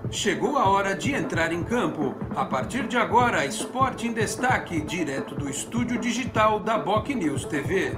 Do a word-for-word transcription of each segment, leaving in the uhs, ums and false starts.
Chegou a hora de entrar em campo. A partir de agora, Esporte em Destaque, direto do estúdio digital da Boc News T V.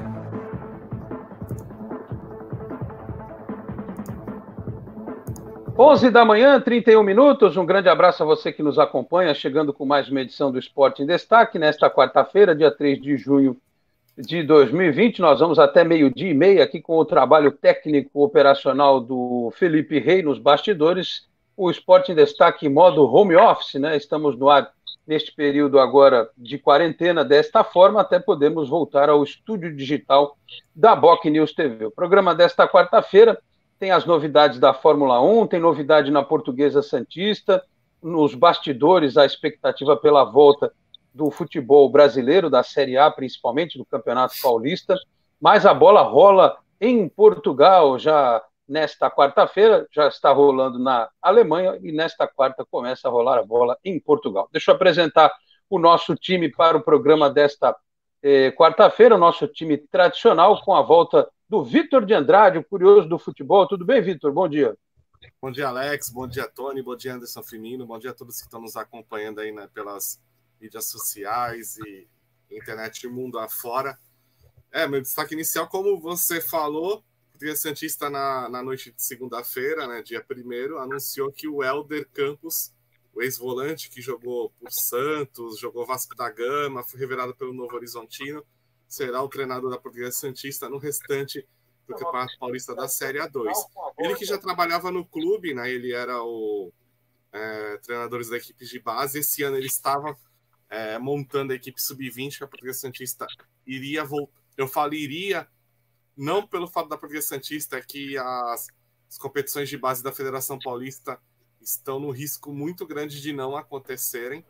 onze da manhã, trinta e um minutos. Um grande abraço a você que nos acompanha, chegando com mais uma edição do Esporte em Destaque. Nesta quarta-feira, dia três de junho de dois mil e vinte, nós vamos até meio-dia e meia aqui com o trabalho técnico operacional do Felipe Rey nos bastidores. O Esporte em Destaque em modo home office, né? Estamos no ar neste período agora de quarentena, desta forma, até podemos voltar ao estúdio digital da Boc News T V. O programa desta quarta-feira tem as novidades da Fórmula um, tem novidade na Portuguesa Santista, nos bastidores a expectativa pela volta do futebol brasileiro, da Série A principalmente, do Campeonato Paulista, mas a bola rola em Portugal já nesta quarta-feira, já está rolando na Alemanha e nesta quarta começa a rolar a bola em Portugal. Deixa eu apresentar o nosso time para o programa desta eh, quarta-feira, o nosso time tradicional com a volta do Vitor de Andrade, o curioso do futebol. Tudo bem, Vitor? Bom dia. Bom dia, Alex. Bom dia, Tony. Bom dia, Anderson Firmino. Bom dia a todos que estão nos acompanhando aí, né, pelas mídias sociais e internet mundo afora. É, meu destaque inicial, como você falou, o Portuguesa Santista na, na noite de segunda-feira, né, dia primeiro, anunciou que o Hélder Campos, o ex-volante que jogou por Santos, jogou Vasco da Gama, foi revelado pelo Novo Horizontino, será o treinador da Portuguesa Santista no restante do Campeonato Paulista da Série A dois. Ele que já trabalhava no clube, né, ele era o é, treinador da equipe de base, esse ano ele estava é, montando a equipe sub vinte, que a Portuguesa Santista iria voltar. Eu falo iria, não pelo fato da Portuguesa Santista, é que as, as competições de base da Federação Paulista estão no risco muito grande de não acontecerem,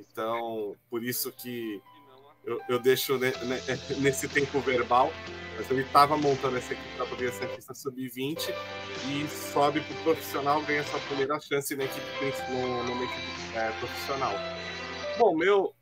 então por isso que Eu, eu deixo ne, ne, nesse tempo verbal, mas ele estava montando essa equipe da Portuguesa Santista sub vinte e sobe para o profissional, ganha sua primeira chance na equipe, no, numa equipe é, profissional. Bom, meu,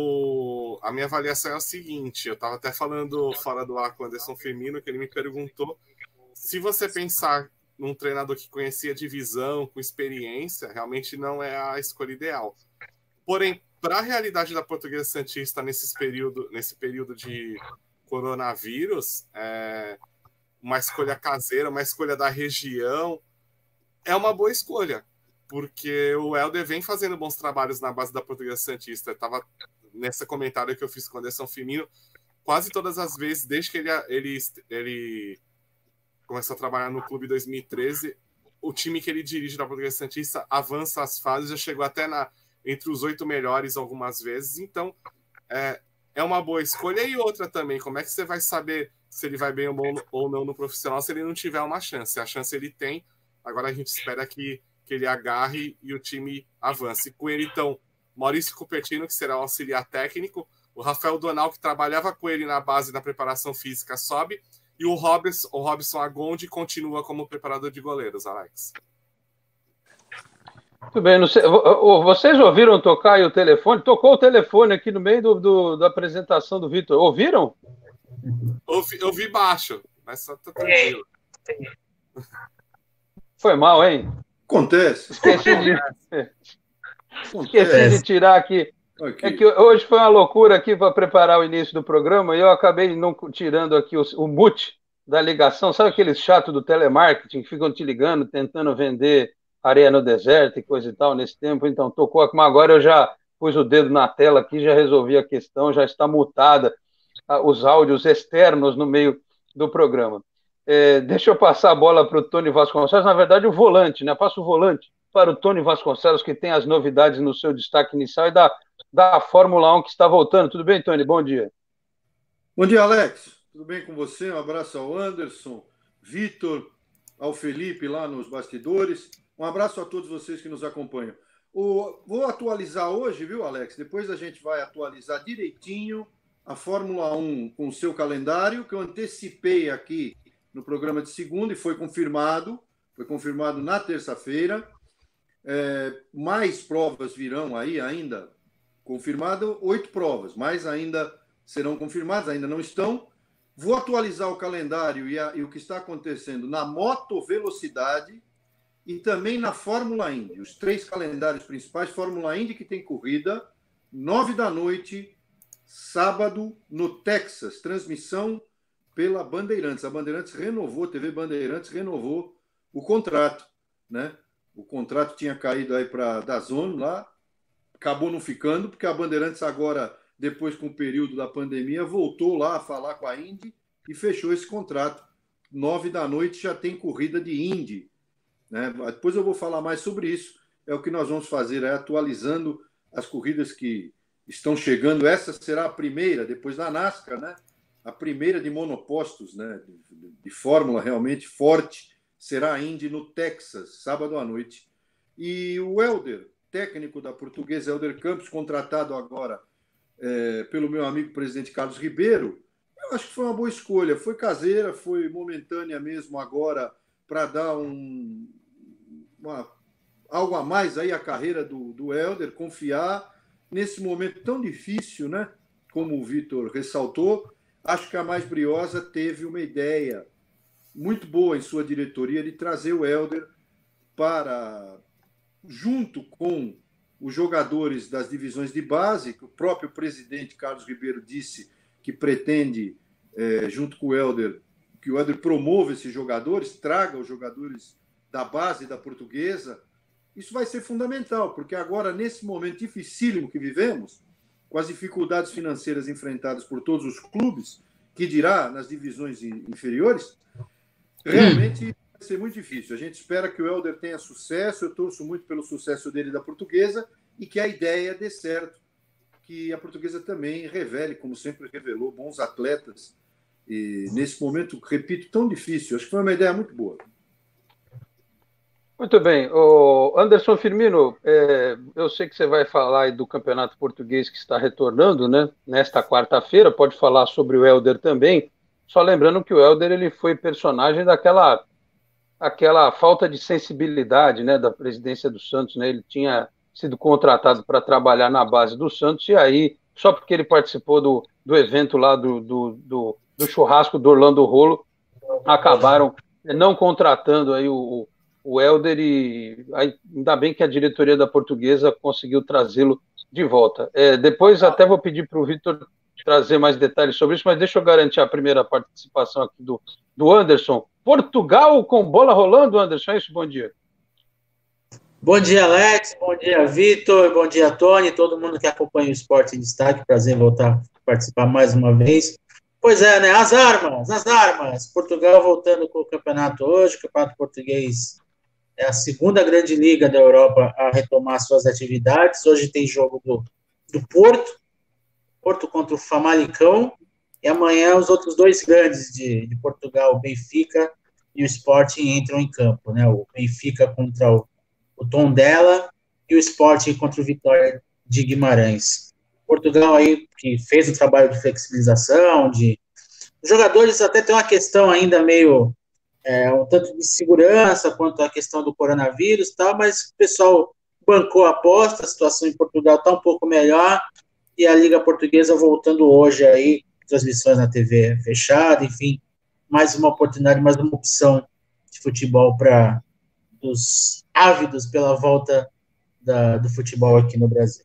o, a minha avaliação é o seguinte, eu estava até falando fora do ar com o Anderson Firmino, que ele me perguntou se você pensar num treinador que conhecia a divisão, com experiência, realmente não é a escolha ideal. Porém, para a realidade da Portuguesa Santista nesse período, nesse período de coronavírus, é, uma escolha caseira, uma escolha da região, é uma boa escolha, porque o Hélder vem fazendo bons trabalhos na base da Portuguesa Santista. Estava nesse comentário que eu fiz com o Anderson Firmino, quase todas as vezes, desde que ele, ele, ele começou a trabalhar no clube em dois mil e treze, o time que ele dirige da Portuguesa Santista avança as fases, já chegou até na entre os oito melhores algumas vezes, então é, é uma boa escolha. E outra também, como é que você vai saber se ele vai bem ou não no profissional se ele não tiver uma chance? A chance ele tem, agora a gente espera que, que ele agarre e o time avance. Com ele, então, Maurício Cupertino, que será o auxiliar técnico, o Rafael Donal, que trabalhava com ele na base da preparação física, sobe, e o Robson, o Robson Agondi continua como preparador de goleiros, Alex. Muito bem, não sei, vocês ouviram tocar aí o telefone? Tocou o telefone aqui no meio do, do, da apresentação do Vitor. Ouviram? Ouvi, ouvi baixo, mas só tá tranquilo. Foi mal, hein? Acontece. Esqueci de, Esqueci de tirar aqui. Okay. É que hoje foi uma loucura aqui para preparar o início do programa e eu acabei não tirando aqui o, o mute da ligação. Sabe aqueles chatos do telemarketing que ficam te ligando, tentando vender areia no deserto e coisa e tal nesse tempo? Então tocou, mas agora eu já pus o dedo na tela aqui, já resolvi a questão, já está mutada ah, os áudios externos no meio do programa. É, deixa eu passar a bola para o Tony Vasconcelos, na verdade o volante, né? Passo o volante para o Tony Vasconcelos, que tem as novidades no seu destaque inicial e da, da Fórmula um que está voltando. Tudo bem, Tony? Bom dia. Bom dia, Alex. Tudo bem com você? Um abraço ao Anderson, Vitor, ao Felipe lá nos bastidores. Um abraço a todos vocês que nos acompanham. O, vou atualizar hoje, viu, Alex? Depois a gente vai atualizar direitinho a Fórmula um com o seu calendário, que eu antecipei aqui no programa de segunda e foi confirmado. Foi confirmado na terça-feira. É, mais provas virão aí ainda. Confirmado oito provas, mais ainda serão confirmadas, ainda não estão. Vou atualizar o calendário e, a, e o que está acontecendo na motovelocidade e também na Fórmula Indy. Os três calendários principais, Fórmula Indy que tem corrida, nove da noite, sábado, no Texas, transmissão pela Bandeirantes. A Bandeirantes renovou, a T V Bandeirantes renovou o contrato, né? O contrato tinha caído aí para a DAZN lá, acabou não ficando, porque a Bandeirantes agora, depois com o período da pandemia, voltou lá a falar com a Indy e fechou esse contrato. Nove da noite já tem corrida de Indy, né? Depois eu vou falar mais sobre isso. É o que nós vamos fazer, é atualizando as corridas que estão chegando. Essa será a primeira, depois da NASCAR, né? A primeira de monopostos, né? de, de fórmula realmente forte, será a Indy no Texas, sábado à noite. E o Helder, técnico da Portuguesa, Helder Campos, contratado agora é, pelo meu amigo presidente Carlos Ribeiro, eu acho que foi uma boa escolha. Foi caseira, foi momentânea mesmo agora, para dar um, uma, algo a mais aí à carreira do, do Helder, confiar nesse momento tão difícil, né? Como o Vitor ressaltou. Acho que a Mais Briosa teve uma ideia muito boa em sua diretoria de trazer o Helder para, junto com os jogadores das divisões de base, que o próprio presidente Carlos Ribeiro disse que pretende, é, junto com o Helder, que o Helder promova esses jogadores, traga os jogadores da base da Portuguesa. Isso vai ser fundamental, porque agora, nesse momento dificílimo que vivemos, com as dificuldades financeiras enfrentadas por todos os clubes, que dirá nas divisões inferiores, realmente vai ser muito difícil. A gente espera que o Helder tenha sucesso, eu torço muito pelo sucesso dele da Portuguesa e que a ideia dê certo, que a Portuguesa também revele, como sempre revelou, bons atletas. E nesse momento, repito, tão difícil. Acho que foi uma ideia muito boa. Muito bem. O Anderson Firmino, é, eu sei que você vai falar aí do Campeonato Português que está retornando, né? Nesta quarta-feira, pode falar sobre o Helder também. Só lembrando que o Helder ele foi personagem daquela aquela falta de sensibilidade, né, da presidência do Santos, né? Ele tinha sido contratado para trabalhar na base do Santos e aí, só porque ele participou do, do evento lá do, do, do, do churrasco do Orlando Rolo, acabaram não contratando aí o o Helder, e ainda bem que a diretoria da Portuguesa conseguiu trazê-lo de volta. É, depois até vou pedir para o Vitor trazer mais detalhes sobre isso, mas deixa eu garantir a primeira participação aqui do, do Anderson. Portugal com bola rolando, Anderson, é isso? Bom dia. Bom dia, Alex, bom dia, Vitor, bom dia, Tony, todo mundo que acompanha o Esporte em Destaque, prazer em voltar a participar mais uma vez. Pois é, né, as armas, as armas, Portugal voltando com o campeonato hoje, o campeonato português é a segunda grande liga da Europa a retomar suas atividades. Hoje tem jogo do, do Porto, Porto contra o Famalicão, e amanhã os outros dois grandes de, de Portugal, o Benfica e o Sporting, entram em campo, né? O Benfica contra o, o Tondela e o Sporting contra o Vitória de Guimarães. Portugal aí que fez o trabalho de flexibilização, de os jogadores até tem uma questão ainda meio É, um tanto de segurança quanto à questão do coronavírus e tal, mas o pessoal bancou a aposta, a situação em Portugal está um pouco melhor, e a Liga Portuguesa voltando hoje aí, transmissões na T V fechada, enfim, mais uma oportunidade, mais uma opção de futebol para os ávidos pela volta da, do futebol aqui no Brasil.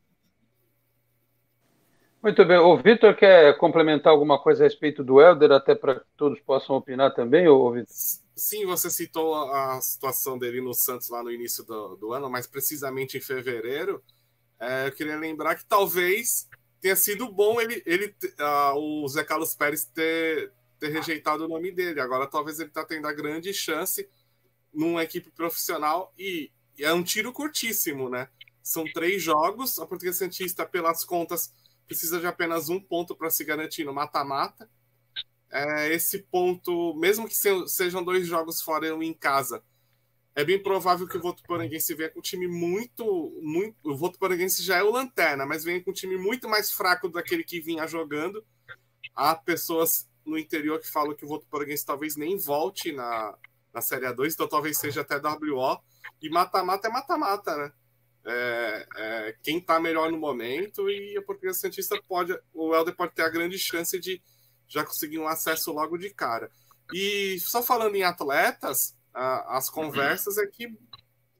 Muito bem. O Vitor quer complementar alguma coisa a respeito do Helder, até para que todos possam opinar também, ou Vitor? Sim, você citou a situação dele no Santos lá no início do, do ano, mas precisamente em fevereiro. É, eu queria lembrar que talvez tenha sido bom ele, ele uh, o Zé Carlos Pérez ter, ter rejeitado o nome dele. Agora talvez ele está tendo a grande chance numa equipe profissional e, e é um tiro curtíssimo, né? São três jogos, a Portuguesa Santista, pelas contas, precisa de apenas um ponto para se garantir no mata-mata. É, esse ponto, mesmo que sejam dois jogos fora e um em casa, é bem provável que o Votuporanguense venha com um time muito, muito... O Votuporanguense já é o lanterna, mas venha com um time muito mais fraco daquele que vinha jogando. Há pessoas no interior que falam que o Votuporanguense talvez nem volte na, na Série A dois, então talvez seja até W O. E mata-mata é mata-mata, né? É, é, quem está melhor no momento, e a Portuguesa Santista pode, o Helder pode ter a grande chance de já conseguir um acesso logo de cara. E só falando em atletas, a, as conversas é que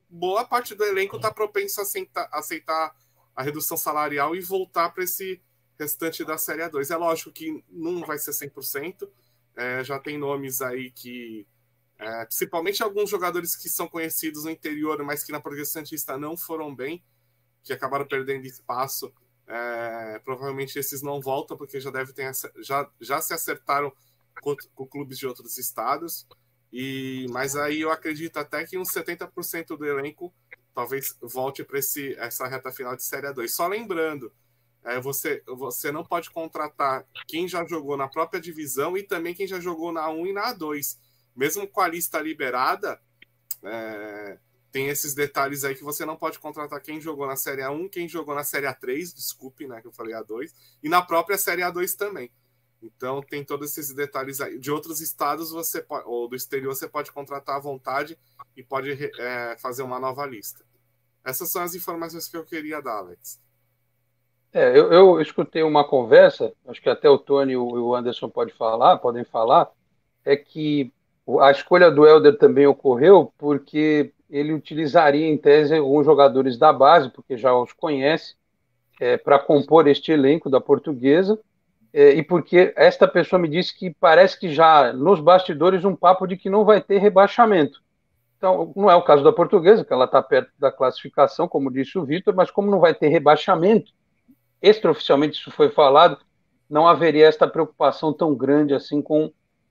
boa parte do elenco está propenso a aceitar, aceitar a redução salarial e voltar para esse restante da Série A dois. É lógico que não vai ser cem por cento, é, já tem nomes aí que, é, principalmente alguns jogadores que são conhecidos no interior, mas que na Portuguesa Santista não foram bem, que acabaram perdendo espaço, é, provavelmente esses não voltam, porque já, deve ter, já, já se acertaram com, com clubes de outros estados, e, mas aí eu acredito até que uns setenta por cento do elenco talvez volte para essa reta final de Série A dois. Só lembrando, é, você, você não pode contratar quem já jogou na própria divisão e também quem já jogou na A um e na A dois. Mesmo com a lista liberada, é, tem esses detalhes aí que você não pode contratar quem jogou na Série A um, quem jogou na Série A três, desculpe, né, que eu falei A dois, e na própria Série A dois também. Então tem todos esses detalhes aí. De outros estados você pode, ou do exterior você pode contratar à vontade e pode é, fazer uma nova lista. Essas são as informações que eu queria dar, Alex. É, eu, eu escutei uma conversa, acho que até o Tony e o Anderson pode falar, podem falar, é que a escolha do Helder também ocorreu porque ele utilizaria, em tese, alguns jogadores da base, porque já os conhece, é, para compor este elenco da Portuguesa, é, e porque esta pessoa me disse que parece que já nos bastidores um papo de que não vai ter rebaixamento. Então, não é o caso da Portuguesa, que ela está perto da classificação, como disse o Vitor, mas como não vai ter rebaixamento, extraoficialmente isso foi falado, não haveria esta preocupação tão grande assim com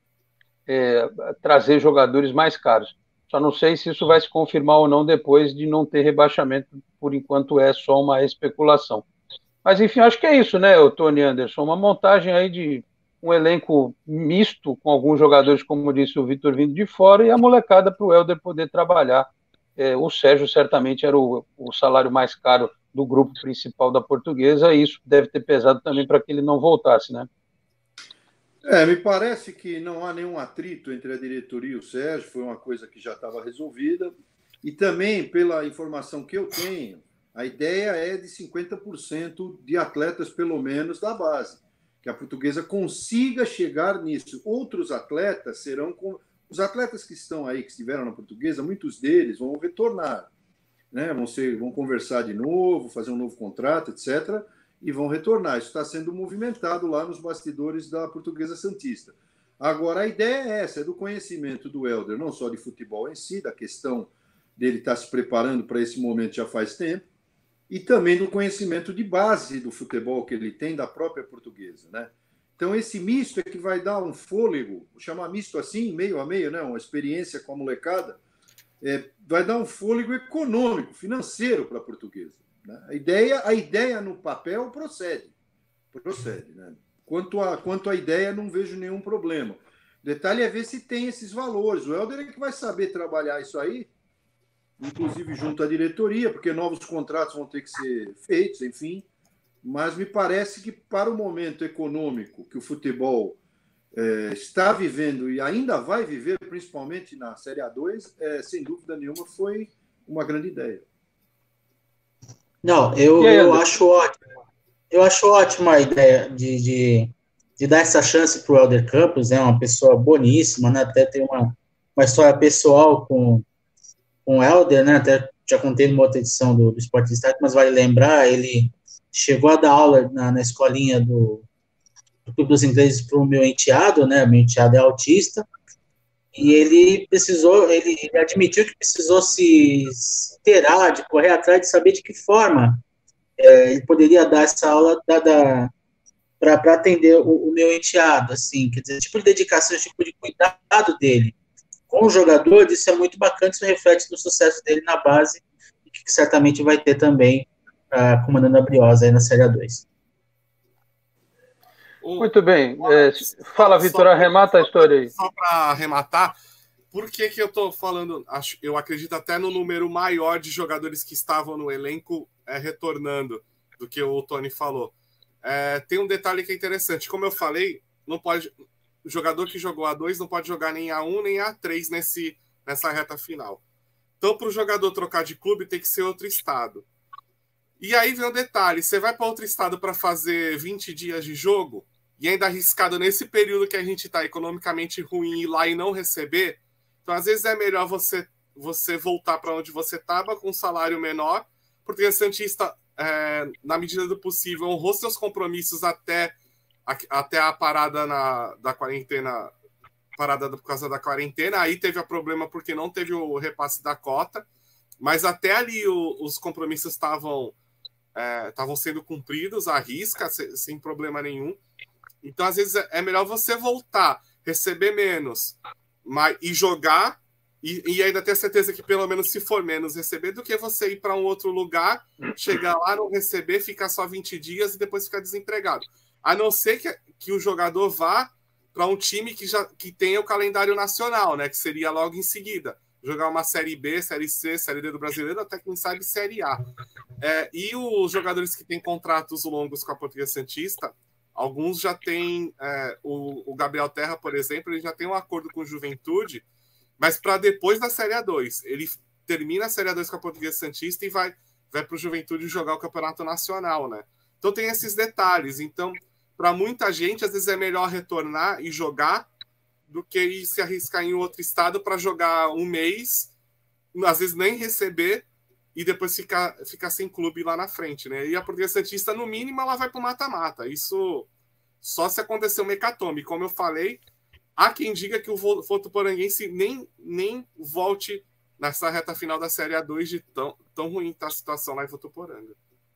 é, trazer jogadores mais caros. Só não sei se isso vai se confirmar ou não depois de não ter rebaixamento, por enquanto é só uma especulação. Mas enfim, acho que é isso, né, o Tony Anderson, uma montagem aí de um elenco misto, com alguns jogadores, como disse o Vitor, vindo de fora, e a molecada para o Helder poder trabalhar. É, o Sérgio certamente era o, o salário mais caro do grupo principal da Portuguesa, e isso deve ter pesado também para que ele não voltasse, né? É, me parece que não há nenhum atrito entre a diretoria e o Sérgio, foi uma coisa que já estava resolvida, e também, pela informação que eu tenho, a ideia é de cinquenta por cento de atletas, pelo menos, da base, que a Portuguesa consiga chegar nisso. Outros atletas serão... Com... Os atletas que estão aí, que estiveram na Portuguesa, muitos deles vão retornar, né? Vão, ser, vão conversar de novo, fazer um novo contrato, etcétera, e vão retornar. Isso está sendo movimentado lá nos bastidores da Portuguesa Santista. Agora, a ideia é essa, é do conhecimento do Helder, não só de futebol em si, da questão dele estar se preparando para esse momento já faz tempo, e também do conhecimento de base do futebol que ele tem da própria Portuguesa, né? Então, esse misto é que vai dar um fôlego, vou chamar misto assim, meio a meio, né? Uma experiência com a molecada, é, vai dar um fôlego econômico, financeiro para a Portuguesa, né? A ideia, a ideia no papel procede, procede, né? Quanto a, quanto à ideia, não vejo nenhum problema. O detalhe é ver se tem esses valores. O Helder é que vai saber trabalhar isso aí, inclusive junto à diretoria, porque novos contratos vão ter que ser feitos, enfim. Mas me parece que para o momento econômico que o futebol é, está vivendo e ainda vai viver, principalmente na Série A dois, é, sem dúvida nenhuma, foi uma grande ideia. Não, eu, eu acho ótimo. Eu acho ótima a ideia de, de, de dar essa chance para o Helder Campos, é né? Uma pessoa boníssima, né? Até tem uma, uma história pessoal com, com o Helder, né? Até já contei numa outra edição do, do Esporte Destaque, mas vale lembrar, ele chegou a dar aula na, na escolinha do, do Clube dos Ingleses para o meu enteado, né? Meu enteado é autista, e ele precisou, ele, ele admitiu que precisou se inteirar, de correr atrás, de saber de que forma é, ele poderia dar essa aula para atender o, o meu enteado, assim, quer dizer, tipo de dedicação, tipo de cuidado dele com o jogador, isso é muito bacana, isso reflete no sucesso dele na base, e que certamente vai ter também Uh, comandando a Briosa aí na Série A dois. Muito bem. É, fala, Vitor, arremata a história aí. Só para arrematar, por que que eu estou falando, acho, eu acredito até no número maior de jogadores que estavam no elenco é, retornando, do que o Tony falou. É, tem um detalhe que é interessante, como eu falei, não pode, o jogador que jogou A dois não pode jogar nem A um nem A três nesse, nessa reta final. Então, para o jogador trocar de clube, tem que ser outro estado. E aí vem o detalhe, você vai para outro estado para fazer vinte dias de jogo e ainda arriscado nesse período que a gente está economicamente ruim ir lá e não receber, então às vezes é melhor você você voltar para onde você estava com um salário menor. O Portuguesa Santista, é, na medida do possível, honrou seus compromissos até a, até a parada na, da quarentena, parada por causa da quarentena. Aí teve o problema porque não teve o repasse da cota, mas até ali o, os compromissos estavam estavam é, sendo cumpridos à risca, sem, sem problema nenhum. Então, às vezes, é melhor você voltar, receber menos mas, e jogar, e, e ainda ter certeza que, pelo menos, se for menos, receber, do que você ir para um outro lugar, chegar lá, não receber, ficar só vinte dias e depois ficar desempregado. A não ser que, que o jogador vá para um time que, já, que tenha o calendário nacional, né, que seria logo em seguida. Jogar uma Série B, Série C, Série D do Brasileiro, até quem sabe Série A. É, e os jogadores que têm contratos longos com a Portuguesa Santista, alguns já têm, é, o, o Gabriel Terra, por exemplo, ele já tem um acordo com o Juventude, mas para depois da Série A dois. Ele termina a Série A dois com a Portuguesa Santista e vai, vai para o Juventude jogar o Campeonato Nacional, né? Então tem esses detalhes. Então, para muita gente, às vezes é melhor retornar e jogar do que ir se arriscar em outro estado para jogar um mês, às vezes nem receber, e depois ficar, ficar sem clube lá na frente, né? E a Portuguesa Santista, no mínimo, ela vai para o mata-mata. Isso só se acontecer um hecatombe. Como eu falei, há quem diga que o Votuporanguense nem, nem volte nessa reta final da Série A dois, de tão, tão ruim está a situação lá em Votuporanga.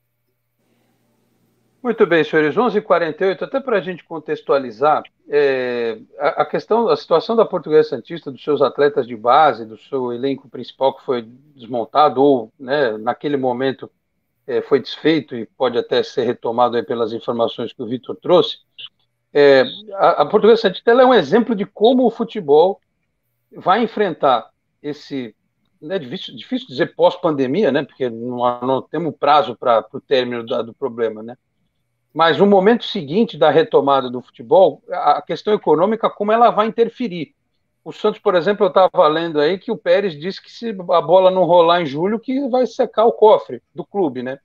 Muito bem, senhores, onze e quarenta e oito, até para a gente contextualizar, é, a, a questão, a situação da Portuguesa Santista, dos seus atletas de base, do seu elenco principal que foi desmontado ou, né, naquele momento é, foi desfeito e pode até ser retomado aí pelas informações que o Vitor trouxe, é, a, a Portuguesa Santista ela é um exemplo de como o futebol vai enfrentar esse, né, difícil, difícil dizer pós-pandemia, né, porque não, não temos prazo para o término da, do problema, né? Mas no momento seguinte da retomada do futebol, a questão econômica, como ela vai interferir. O Santos, por exemplo, eu estava lendo aí que o Pérez disse que se a bola não rolar em julho, que vai secar o cofre do clube, né?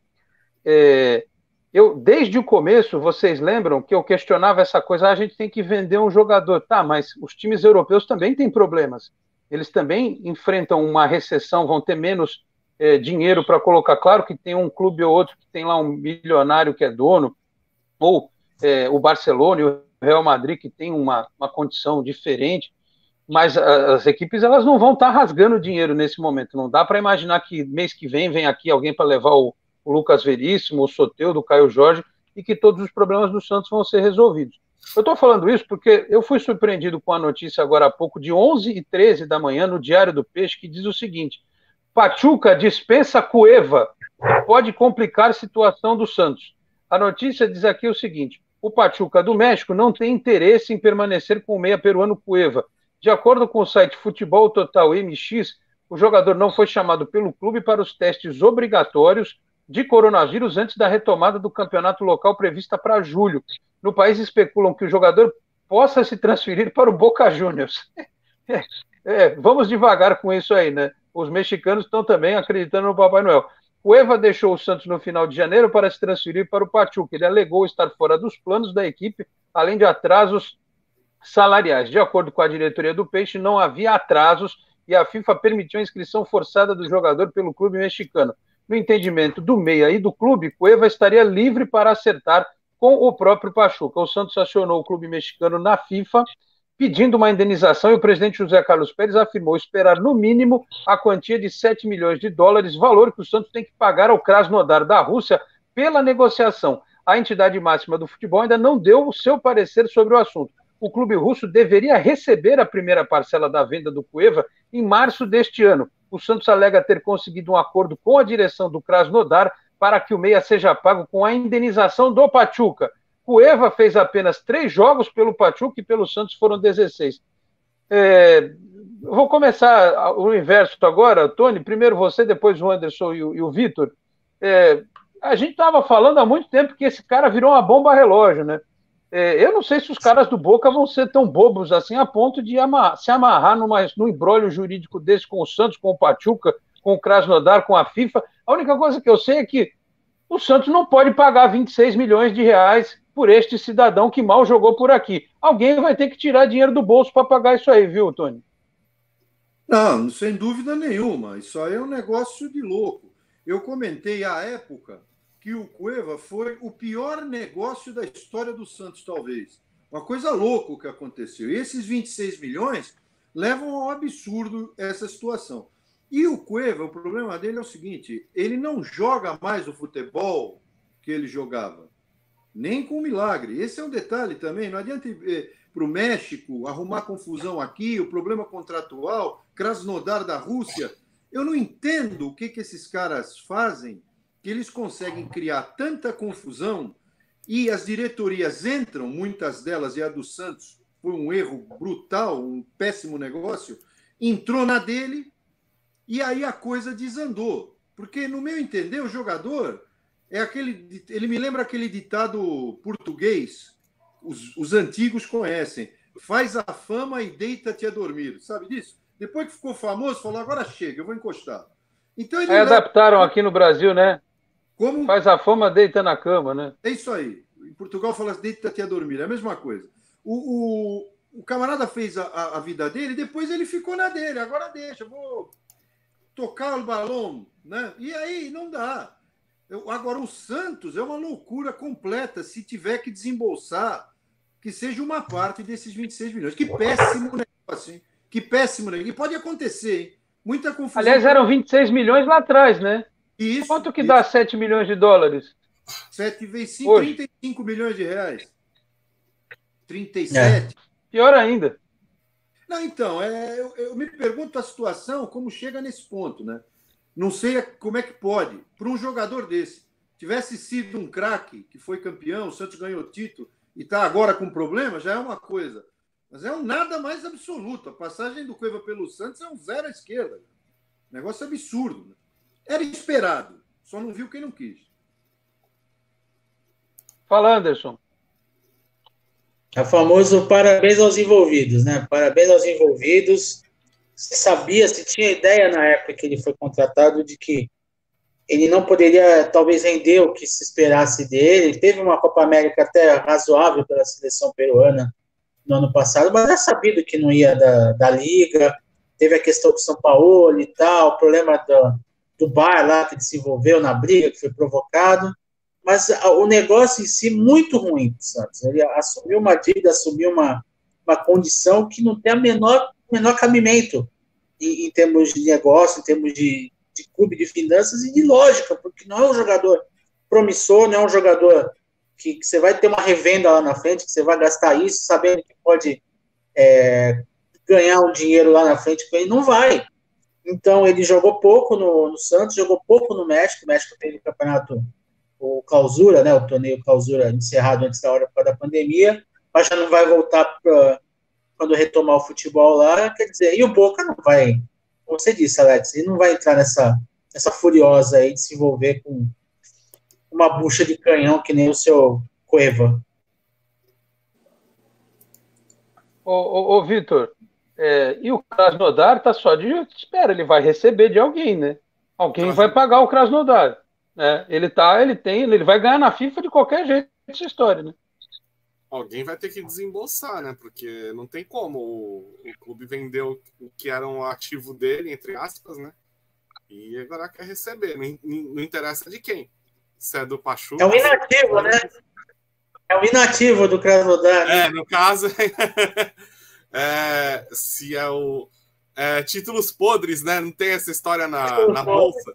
É, eu, desde o começo, vocês lembram que eu questionava essa coisa, ah, a gente tem que vender um jogador. Tá, mas os times europeus também têm problemas. Eles também enfrentam uma recessão, vão ter menos é, dinheiro para colocar. Claro que tem um clube ou outro que tem lá um milionário que é dono, ou é, o Barcelona e o Real Madrid, que tem uma, uma condição diferente, mas a, as equipes elas não vão estar tá rasgando dinheiro nesse momento. Não dá para imaginar que mês que vem vem aqui alguém para levar o, o Lucas Veríssimo, o Soteldo, o Caio Jorge, e que todos os problemas do Santos vão ser resolvidos. Eu estou falando isso porque eu fui surpreendido com a notícia agora há pouco, de onze e treze da manhã, no Diário do Peixe, que diz o seguinte: Pachuca dispensa Cueva, pode complicar a situação do Santos. A notícia diz aqui o seguinte: o Pachuca do México não tem interesse em permanecer com o meia peruano Cueva. De acordo com o site Futebol Total M X, o jogador não foi chamado pelo clube para os testes obrigatórios de coronavírus antes da retomada do campeonato local prevista para julho. No país especulam que o jogador possa se transferir para o Boca Juniors. É, é, vamos devagar com isso aí, né? Os mexicanos estão também acreditando no Papai Noel. Cueva deixou o Santos no final de janeiro para se transferir para o Pachuca. Ele alegou estar fora dos planos da equipe, além de atrasos salariais. De acordo com a diretoria do Peixe, não havia atrasos e a FIFA permitiu a inscrição forçada do jogador pelo clube mexicano. No entendimento do Meia e do clube, Cueva estaria livre para acertar com o próprio Pachuca. O Santos acionou o clube mexicano na FIFA, pedindo uma indenização, e o presidente José Carlos Pérez afirmou esperar, no mínimo, a quantia de sete milhões de dólares, valor que o Santos tem que pagar ao Krasnodar da Rússia pela negociação. A entidade máxima do futebol ainda não deu o seu parecer sobre o assunto. O clube russo deveria receber a primeira parcela da venda do Cueva em março deste ano. O Santos alega ter conseguido um acordo com a direção do Krasnodar para que o Meia seja pago com a indenização do Pachuca. Cueva fez apenas três jogos pelo Pachuca e pelo Santos foram dezesseis. É, vou começar o inverso agora, Tony. Primeiro você, depois o Anderson e o, e o Vitor. É, a gente estava falando há muito tempo que esse cara virou uma bomba relógio, né? É, eu não sei se os caras do Boca vão ser tão bobos assim a ponto de amarrar, se amarrar numa, num embrólio jurídico desse com o Santos, com o Pachuca, com o Krasnodar, com a FIFA. A única coisa que eu sei é que o Santos não pode pagar vinte e seis milhões de reais por este cidadão que mal jogou por aqui. Alguém vai ter que tirar dinheiro do bolso para pagar isso aí, viu, Tony? Não, sem dúvida nenhuma. Isso aí é um negócio de louco. Eu comentei à época que o Cueva foi o pior negócio da história do Santos, talvez. Uma coisa louca o que aconteceu. E esses vinte e seis milhões levam ao absurdo essa situação. E o Cueva, o problema dele é o seguinte, ele não joga mais o futebol que ele jogava. Nem com milagre. Esse é um detalhe também. Não adianta ir para o México, arrumar confusão aqui, o problema contratual, Krasnodar da Rússia. Eu não entendo o que, que esses caras fazem, que eles conseguem criar tanta confusão e as diretorias entram, muitas delas, e a do Santos foi um erro brutal, um péssimo negócio, entrou na dele e aí a coisa desandou. Porque, no meu entender, o jogador é aquele. Ele me lembra aquele ditado português, os, os antigos conhecem. Faz a fama e deita-te a dormir. Sabe disso? Depois que ficou famoso, falou: agora chega, eu vou encostar. Então ele aí leva... adaptaram aqui no Brasil, né? Como... Faz a fama, deita na cama, né? É isso aí. Em Portugal fala deita-te a dormir, é a mesma coisa. O, o, o camarada fez a, a, a vida dele, depois ele ficou na dele. Agora deixa, vou tocar o balão, né? E aí não dá. Eu, agora, o Santos é uma loucura completa se tiver que desembolsar, que seja uma parte desses vinte e seis milhões. Que péssimo negócio, hein? Que péssimo negócio. E pode acontecer, hein? Muita confusão. Aliás, eram vinte e seis milhões lá atrás, né? Isso, Quanto que isso. dá sete milhões de dólares? sete vezes cinco, trinta e cinco milhões de reais. trinta e sete. É. Pior ainda. Não, então, é, eu, eu me pergunto a situação, como chega nesse ponto, né? Não sei como é que pode, para um jogador desse, tivesse sido um craque que foi campeão, o Santos ganhou o título e está agora com problema, já é uma coisa. Mas é um nada mais absoluto. A passagem do Cueva pelo Santos é um zero à esquerda. Negócio absurdo. Né? Era esperado, só não viu quem não quis. Fala, Anderson. É o famoso parabéns aos envolvidos, né? Parabéns aos envolvidos. Você sabia, se tinha ideia na época que ele foi contratado de que ele não poderia, talvez, render o que se esperasse dele. Ele teve uma Copa América até razoável pela seleção peruana no ano passado, mas é sabido que não ia da, da Liga. Teve a questão do São Paulo e tal, o problema do, do bar lá que desenvolveu na briga, que foi provocado. Mas o negócio em si, muito ruim para o Santos. Ele assumiu uma dívida, assumiu uma, uma condição que não tem a menor, menor cabimento em, em termos de negócio, em termos de, de clube, de finanças e de lógica, porque não é um jogador promissor, não é um jogador que, que você vai ter uma revenda lá na frente, que você vai gastar isso, sabendo que pode é, ganhar um dinheiro lá na frente, ele não vai. Então, ele jogou pouco no, no Santos, jogou pouco no México, o México teve o campeonato o clausura, né, o torneio clausura encerrado antes da hora por causa da pandemia, mas já não vai voltar pra, quando retomar o futebol lá, quer dizer, e o Boca não vai, como você disse, Alex, ele não vai entrar nessa, nessa furiosa aí de se envolver com uma bucha de canhão que nem o seu Cueva. Ô, ô, ô Vitor, é, e o Krasnodar tá só de espera, ele vai receber de alguém, né? Alguém vai pagar o Krasnodar. É, ele tá, ele tem, ele vai ganhar na FIFA de qualquer jeito essa história, né? Alguém vai ter que desembolsar, né? Porque não tem como. O, o clube vendeu o que era um ativo dele, entre aspas, né? E agora quer receber. Não, não interessa de quem. Se é do Pachuca. É um inativo, né? É um inativo do Krasnodar. É, no caso, é, se é o é, títulos podres, né? Não tem essa história na, na bolsa.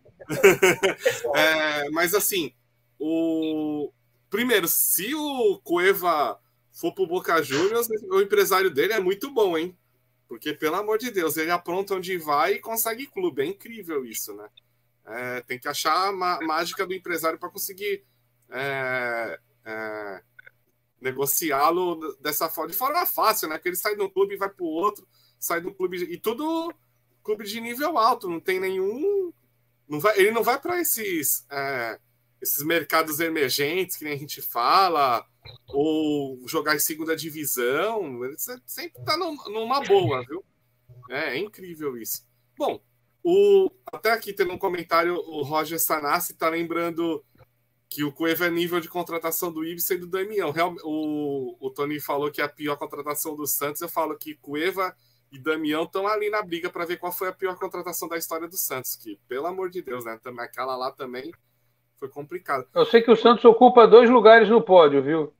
É, mas assim, o primeiro, se o Cueva for pro Boca Juniors, o empresário dele é muito bom, hein? Porque, pelo amor de Deus, ele apronta onde vai e consegue clube. É incrível isso, né? É, tem que achar a má mágica do empresário para conseguir é, é, negociá-lo dessa forma, de forma fácil, né? Porque ele sai de um clube e vai pro outro, sai do clube e tudo clube de nível alto, não tem nenhum. Não vai, ele não vai para esses, é, esses mercados emergentes que nem a gente fala, ou jogar em segunda divisão. Ele sempre está numa boa, viu? É, é incrível isso. Bom, o, até aqui tendo um comentário, o Roger Sanassi está lembrando que o Cueva é nível de contratação do Ibsen e do Damião. Real, o, o Tony falou que é a pior contratação do Santos. Eu falo que Cueva e Damião estão ali na briga para ver qual foi a pior contratação da história do Santos, que, pelo amor de Deus, né? Também, aquela lá também foi complicado. Eu sei que o Santos ocupa dois lugares no pódio, viu?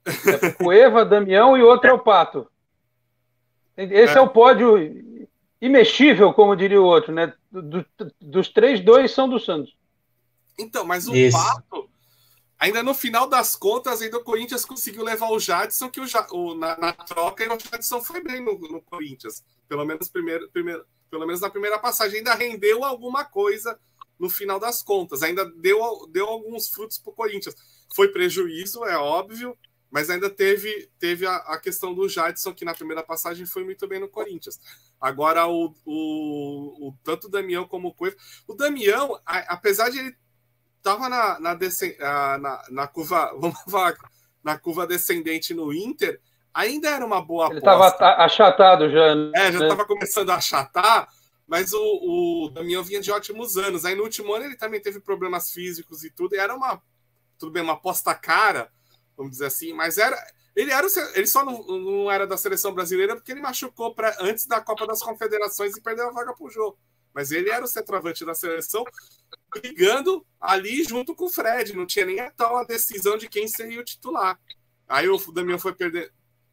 É Cueva, Damião e outro é o Pato. Esse é, é o pódio imexível, como diria o outro, né? Do, do, dos três, dois são do Santos. Então, mas o Isso. Pato, ainda no final das contas, ainda o Corinthians conseguiu levar o Jadson, que o, o, na, na troca e o Jadson foi bem no, no Corinthians. Pelo menos, primeiro, primeiro, pelo menos na primeira passagem, ainda rendeu alguma coisa no final das contas. Ainda deu, deu alguns frutos para o Corinthians. Foi prejuízo, é óbvio, mas ainda teve, teve a, a questão do Jadson, que na primeira passagem foi muito bem no Corinthians. Agora, o, o, o, tanto o Damião como o Cueva... O Damião, a, apesar de ele estava na, na, na, na, curva, vamos falar, na curva descendente no Inter, ainda era uma boa ele aposta. Ele estava achatado já. Né? É, já estava começando a achatar, mas o, o Damião vinha de ótimos anos. Aí no último ano ele também teve problemas físicos e tudo, e era uma, tudo bem, uma aposta cara, vamos dizer assim, mas era, ele, era, ele só não, não era da seleção brasileira porque ele machucou pra, antes da Copa das Confederações e perdeu a vaga para o jogo. Mas ele era o centroavante da seleção, brigando ali junto com o Fred. Não tinha nem a tal a decisão de quem seria o titular. Aí o Damião foi perder,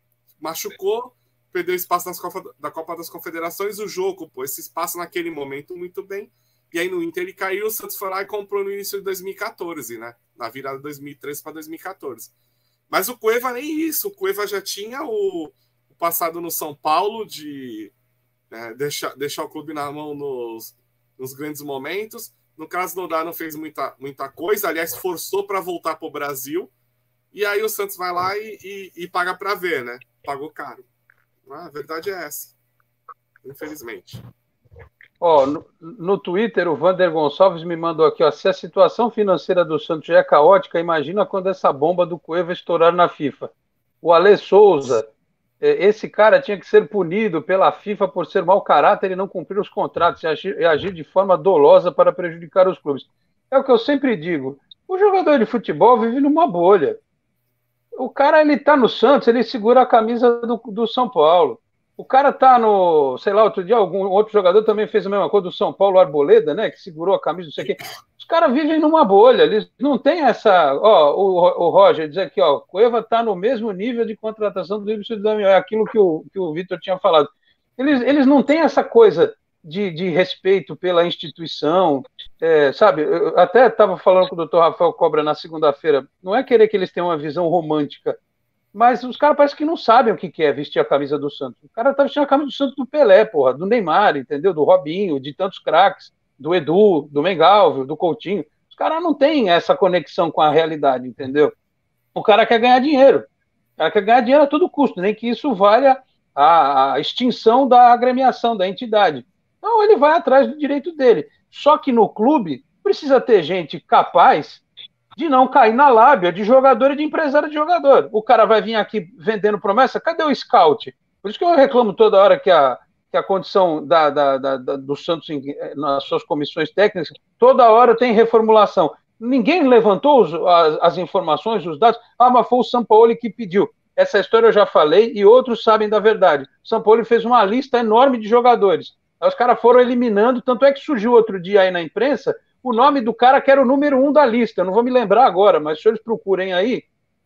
machucou, perdeu espaço nas Copa, da Copa das Confederações. O jogo, pô, esse espaço naquele momento muito bem. E aí no Inter ele caiu, o Santos foi lá e comprou no início de dois mil e quatorze, né? Na virada de dois mil e treze para dois mil e quatorze. Mas o Cueva nem isso. O Cueva já tinha o, o passado no São Paulo de... É, deixar, deixar o clube na mão nos, nos grandes momentos. No caso do Dá, não fez muita, muita coisa. Aliás, forçou para voltar para o Brasil. E aí o Santos vai lá e, e, e paga para ver, né? Pagou caro. Ah, a verdade é essa. Infelizmente. Ó, no, no Twitter, o Vander Gonçalves me mandou aqui, ó, se a situação financeira do Santos já é caótica, imagina quando essa bomba do Cueva estourar na FIFA. O Ale Souza... Esse cara tinha que ser punido pela FIFA por ser mau caráter e não cumprir os contratos e agir, e agir de forma dolosa para prejudicar os clubes. É o que eu sempre digo. O jogador de futebol vive numa bolha. O cara, ele tá no Santos, ele segura a camisa do, do São Paulo. O cara tá no, sei lá, outro dia algum outro jogador também fez a mesma coisa do São Paulo, Arboleda, né, que segurou a camisa, não sei o quê. Os caras vivem numa bolha, eles não têm essa... Ó, o, o Roger diz aqui, ó, Cueva tá no mesmo nível de contratação do Ibsen do Damião, é aquilo que o, que o Vitor tinha falado. Eles, eles não têm essa coisa de, de respeito pela instituição, é, sabe? Eu até estava falando com o doutor Rafael Cobra na segunda-feira, não é querer que eles tenham uma visão romântica, mas os caras parecem que não sabem o que é vestir a camisa do Santos. O cara tá vestindo a camisa do Santos do Pelé, porra, do Neymar, entendeu? Do Robinho, de tantos craques, do Edu, do Mengalvio, do Coutinho. Os caras não têm essa conexão com a realidade, entendeu? O cara quer ganhar dinheiro. O cara quer ganhar dinheiro a todo custo, nem que isso valha a, a extinção da agremiação, da entidade. Então ele vai atrás do direito dele. Só que no clube precisa ter gente capaz de não cair na lábia de jogador e de empresário de jogador. O cara vai vir aqui vendendo promessa, cadê o scout? Por isso que eu reclamo toda hora que a, que a condição da, da, da, da, do Santos em, nas suas comissões técnicas, toda hora tem reformulação. Ninguém levantou os, as, as informações, os dados. Ah, mas foi o Sampaoli que pediu. Essa história eu já falei e outros sabem da verdade. O Sampaoli fez uma lista enorme de jogadores. Aí os caras foram eliminando, tanto é que surgiu outro dia aí na imprensa o nome do cara que era o número um da lista. Eu não vou me lembrar agora, mas se os senhores procurem aí,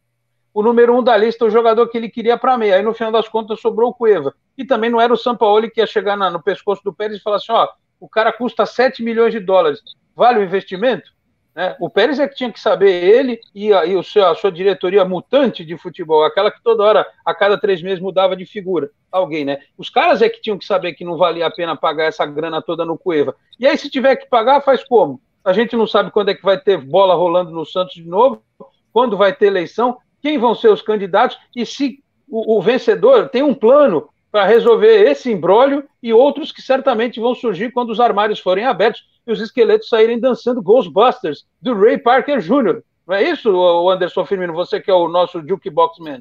o número um da lista, o jogador que ele queria para meia. Aí no final das contas sobrou o Cueva. E também não era o Sampaoli que ia chegar na, no pescoço do Pérez e falar assim, ó, o cara custa sete milhões de dólares, vale o investimento? Né? O Pérez é que tinha que saber, ele e, a, e o seu, a sua diretoria mutante de futebol, aquela que toda hora, a cada três meses mudava de figura, alguém, né? Os caras é que tinham que saber que não valia a pena pagar essa grana toda no Cueva. E aí se tiver que pagar, faz como? A gente não sabe quando é que vai ter bola rolando no Santos de novo, quando vai ter eleição, quem vão ser os candidatos e se o, o vencedor tem um plano para resolver esse imbróglio e outros que certamente vão surgir quando os armários forem abertos e os esqueletos saírem dançando Ghostbusters do Ray Parker Júnior Não é isso, Anderson Firmino? Você que é o nosso Jukebox Man.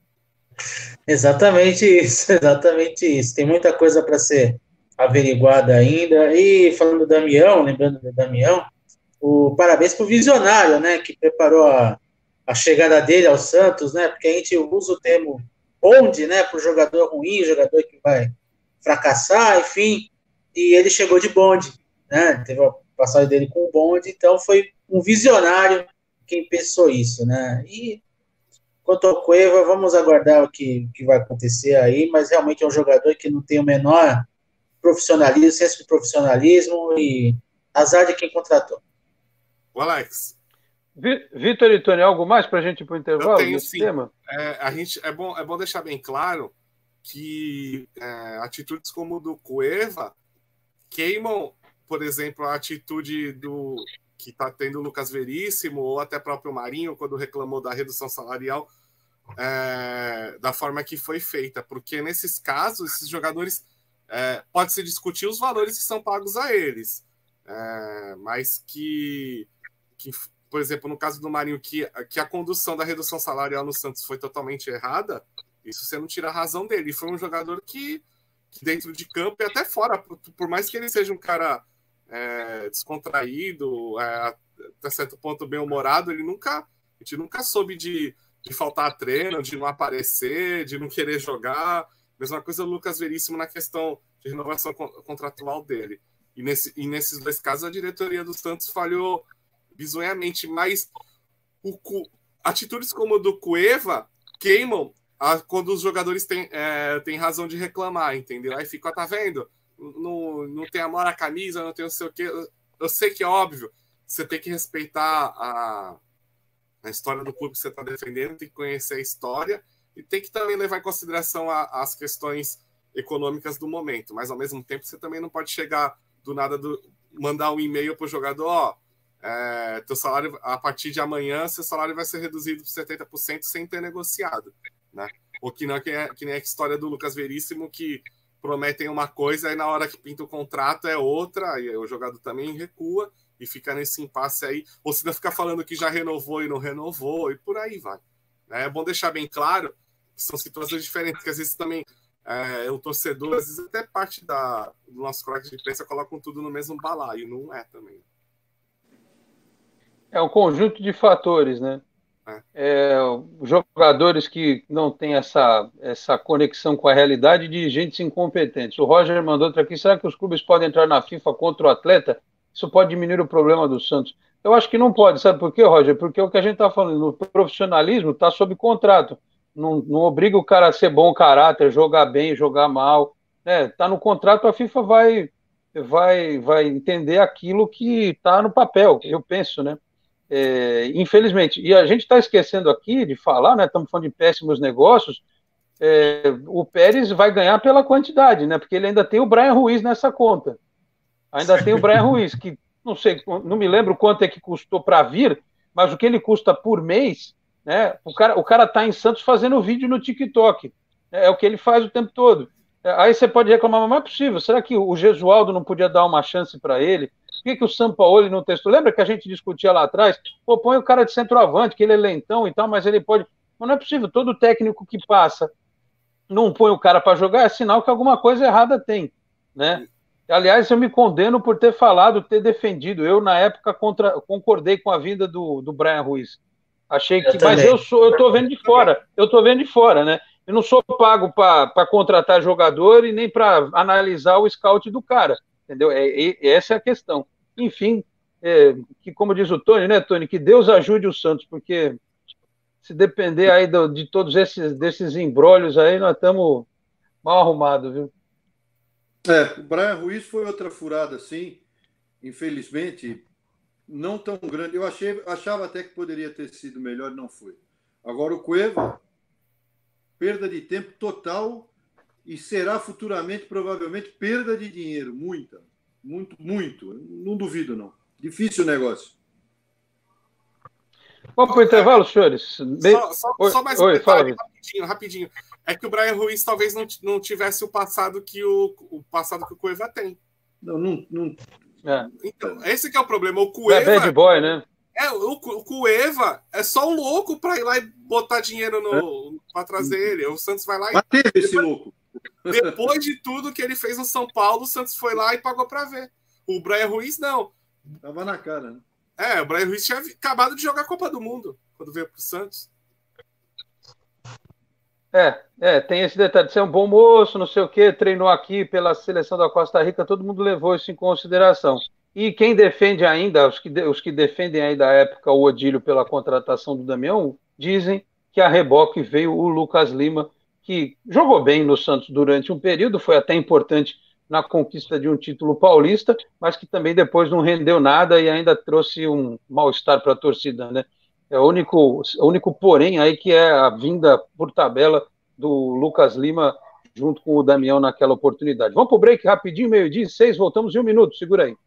Exatamente isso, exatamente isso. Tem muita coisa para ser averiguada ainda. E falando do Damião, lembrando do Damião, o parabéns para o visionário, né, que preparou a, a chegada dele ao Santos, né, porque a gente usa o termo bonde, né, para o jogador ruim, jogador que vai fracassar, enfim, e ele chegou de bonde, né? Teve a passagem dele com o bonde, então foi um visionário quem pensou isso, né? E quanto ao Cueva, vamos aguardar o que, que vai acontecer aí, mas realmente é um jogador que não tem o menor profissionalismo, senso de profissionalismo e azar de quem contratou. O Alex. Vitor e Tony, algo mais para a gente ir para o intervalo? Eu tenho, nesse sim. tema? É, a gente, é, bom, é bom deixar bem claro que é, atitudes como o do Cueva queimam, por exemplo, a atitude do que está tendo o Lucas Veríssimo ou até próprio Marinho quando reclamou da redução salarial é, da forma que foi feita, porque nesses casos esses jogadores é, pode-se discutir os valores que são pagos a eles, é, mas que, que, por exemplo, no caso do Marinho, que, que a condução da redução salarial no Santos foi totalmente errada, isso você não tira a razão dele. Foi um jogador que, que dentro de campo e até fora, por, por mais que ele seja um cara é, descontraído, é, até certo ponto bem-humorado, ele nunca, a gente nunca soube de, de faltar treino, de não aparecer, de não querer jogar. Mesma coisa o Lucas Veríssimo na questão de renovação contratual dele. E, nesse, e nesses dois casos a diretoria do Santos falhou bizonhamente, mas o, atitudes como a do Cueva queimam a, quando os jogadores têm, é, têm razão de reclamar, entendeu? Aí fica, tá vendo? Não, não tem amor à camisa, não tem não sei o quê. Eu, eu sei que é óbvio, você tem que respeitar a, a história do clube que você está defendendo, tem que conhecer a história e tem que também levar em consideração a, as questões econômicas do momento, mas ao mesmo tempo você também não pode chegar do nada, do, mandar um e-mail para o jogador, ó, é, teu salário, a partir de amanhã, seu salário vai ser reduzido por setenta por cento sem ter negociado, né? Ou que, não, que, é, que nem a história do Lucas Veríssimo, que prometem uma coisa, aí na hora que pinta o contrato é outra, e o jogador também recua, e fica nesse impasse aí, ou se não ficar falando que já renovou e não renovou, e por aí vai. É bom deixar bem claro que são situações diferentes, que às vezes também é, o torcedor, às vezes até parte da, do nosso colega de imprensa colocam tudo no mesmo balaio, não é também. É um conjunto de fatores, né? É. É, jogadores que não têm essa, essa conexão com a realidade e dirigentes incompetentes. O Roger mandou outra aqui, será que os clubes podem entrar na FIFA contra o atleta? Isso pode diminuir o problema do Santos? Eu acho que não pode, sabe por quê, Roger? Porque o que a gente está falando, no profissionalismo está sob contrato. Não, não obriga o cara a ser bom caráter, jogar bem, jogar mal. Está né? No contrato, a FIFA vai, vai, vai entender aquilo que está no papel, eu penso, né? É, infelizmente. E a gente está esquecendo aqui de falar, né? Estamos falando de péssimos negócios. É, o Pérez vai ganhar pela quantidade, né? Porque ele ainda tem o Brian Ruiz nessa conta. Ainda tem o Brian Ruiz, que não sei, não me lembro quanto é que custou para vir, mas o que ele custa por mês, né? O cara, o cara tá em Santos fazendo vídeo no TikTok. É, é o que ele faz o tempo todo. É, aí você pode reclamar, mas não é possível. Será que o Gesualdo não podia dar uma chance para ele? Por que, que o Sampaoli não testou? Lembra que a gente discutia lá atrás? Pô, põe o cara de centroavante, que ele é lentão e tal, mas ele pode. Mas não é possível. Todo técnico que passa não põe o cara para jogar, é sinal que alguma coisa errada tem, né? Aliás, eu me condeno por ter falado, ter defendido. Eu, na época, contra, concordei com a vinda do, do Brian Ruiz. Achei que. Eu mas eu sou, eu tô vendo de fora. Eu tô vendo de fora, né? Eu não sou pago para contratar jogador e nem para analisar o scout do cara. Entendeu? É, é, essa é a questão. Enfim, é, que como diz o Tony, né, Tony? Que Deus ajude o Santos, porque se depender aí do, de todos esses desses embrólios aí, nós estamos mal arrumados, viu? É, o Brian Ruiz foi outra furada, sim. Infelizmente, não tão grande. Eu achei, achava até que poderia ter sido melhor, não foi. Agora o Cueva, perda de tempo total e será futuramente, provavelmente, perda de dinheiro. Muita. Muito, muito. Não duvido, não. Difícil o negócio. Vamos para o intervalo, senhores? Só, só, Oi, só mais oi, um detalhe, fala, rapidinho, rapidinho. É que o Brian Ruiz talvez não, não tivesse o passado que o, o passado que o Cueva tem. Não, não. não... É. Então, esse que é o problema. O Cueva. É bad boy, né? É, o, o Cueva é só um louco para ir lá e botar dinheiro no, é. para trazer ele. O Santos vai lá e. Mas teve esse louco. Depois de tudo que ele fez no São Paulo, o Santos foi lá e pagou para ver. O Brian Ruiz, não. Tava na cara, né? É, o Brian Ruiz tinha acabado de jogar a Copa do Mundo quando veio pro Santos. É, é, tem esse detalhe de ser um bom moço, não sei o quê, treinou aqui pela seleção da Costa Rica, todo mundo levou isso em consideração. E quem defende ainda, os que, de, os que defendem ainda a época o Odílio pela contratação do Damião, dizem que a reboque veio o Lucas Lima, que jogou bem no Santos durante um período, foi até importante na conquista de um título paulista, mas que também depois não rendeu nada e ainda trouxe um mal-estar para a torcida, né? É o único, o único porém aí que é a vinda por tabela do Lucas Lima junto com o Damião naquela oportunidade. Vamos para o break rapidinho, meio-dia e seis, voltamos em um minuto, segura aí.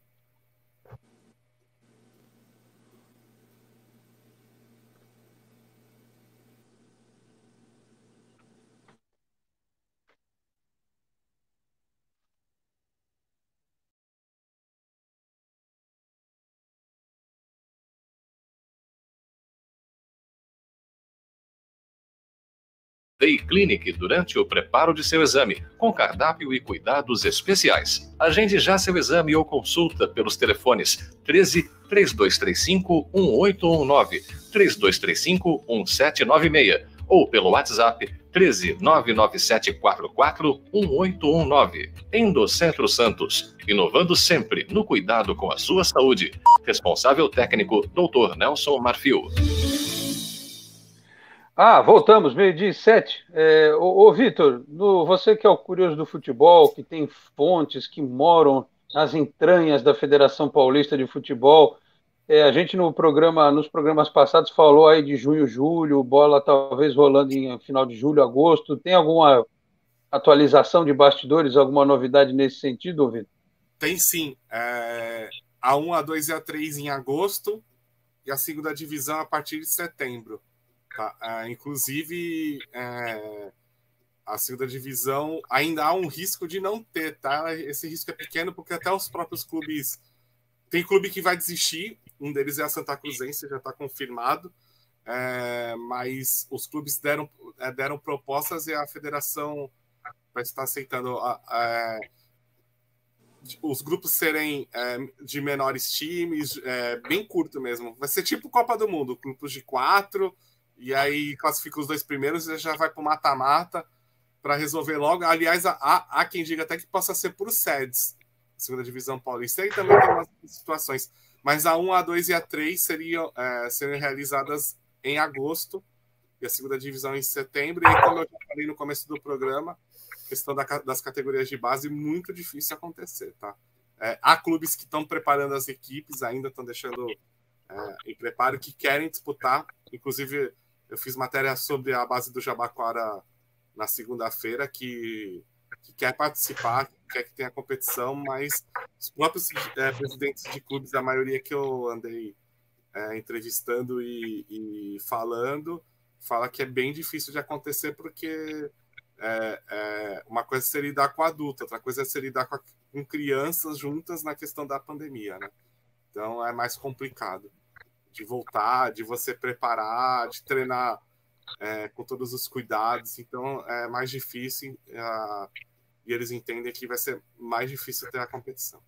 Day Clinic durante o preparo de seu exame, com cardápio e cuidados especiais. Agende já seu exame ou consulta pelos telefones treze, três dois três cinco, um oito um nove, três dois três cinco, um sete nove seis ou pelo WhatsApp treze, nove nove sete quatro quatro, um oito um nove. Endocentro Santos, inovando sempre no cuidado com a sua saúde. Responsável técnico, doutor Nelson Marfil. Ah, voltamos, meio-dia e sete. É, ô, ô Vitor, no- você que é o curioso do futebol, que tem fontes que moram nas entranhas da Federação Paulista de Futebol, é, a gente no programa, nos programas passados falou aí de junho, julho, bola talvez rolando em final de julho, agosto. Tem alguma atualização de bastidores, alguma novidade nesse sentido, Vitor? Tem sim. É, a um, a dois e a três em agosto e a segunda divisão a partir de setembro. Tá? É, inclusive, é, a segunda divisão ainda há um risco de não ter, tá? Esse risco é pequeno porque até os próprios clubes... Tem clube que vai desistir, um deles é a Santa Cruzense, já está confirmado, é, mas os clubes deram, deram propostas e a federação vai estar aceitando a, a, os grupos serem é, de menores times, é, bem curto mesmo. Vai ser tipo Copa do Mundo, grupos de quatro... E aí classifica os dois primeiros e já vai para o mata-mata para resolver logo. Aliás, há, há quem diga até que possa ser por sedes, segunda divisão paulista. E também tem umas situações. Mas a um, a dois e a três seriam, é, seriam realizadas em agosto e a segunda divisão em setembro. E aí, como eu já falei no começo do programa, questão da, das categorias de base, muito difícil acontecer, tá? É, há clubes que estão preparando as equipes, ainda estão deixando é, em preparo, que querem disputar. Inclusive, eu fiz matéria sobre a base do Jabaquara na segunda-feira, que, que quer participar, quer que tenha competição, mas os próprios é, presidentes de clubes, a maioria que eu andei é, entrevistando e, e falando, fala que é bem difícil de acontecer, porque é, é, uma coisa é se lidar com adulto, outra coisa é se lidar com, com crianças juntas na questão da pandemia, né? Então é mais complicado de voltar, de você preparar, de treinar é, com todos os cuidados. Então é mais difícil uh, e eles entendem que vai ser mais difícil ter a competição.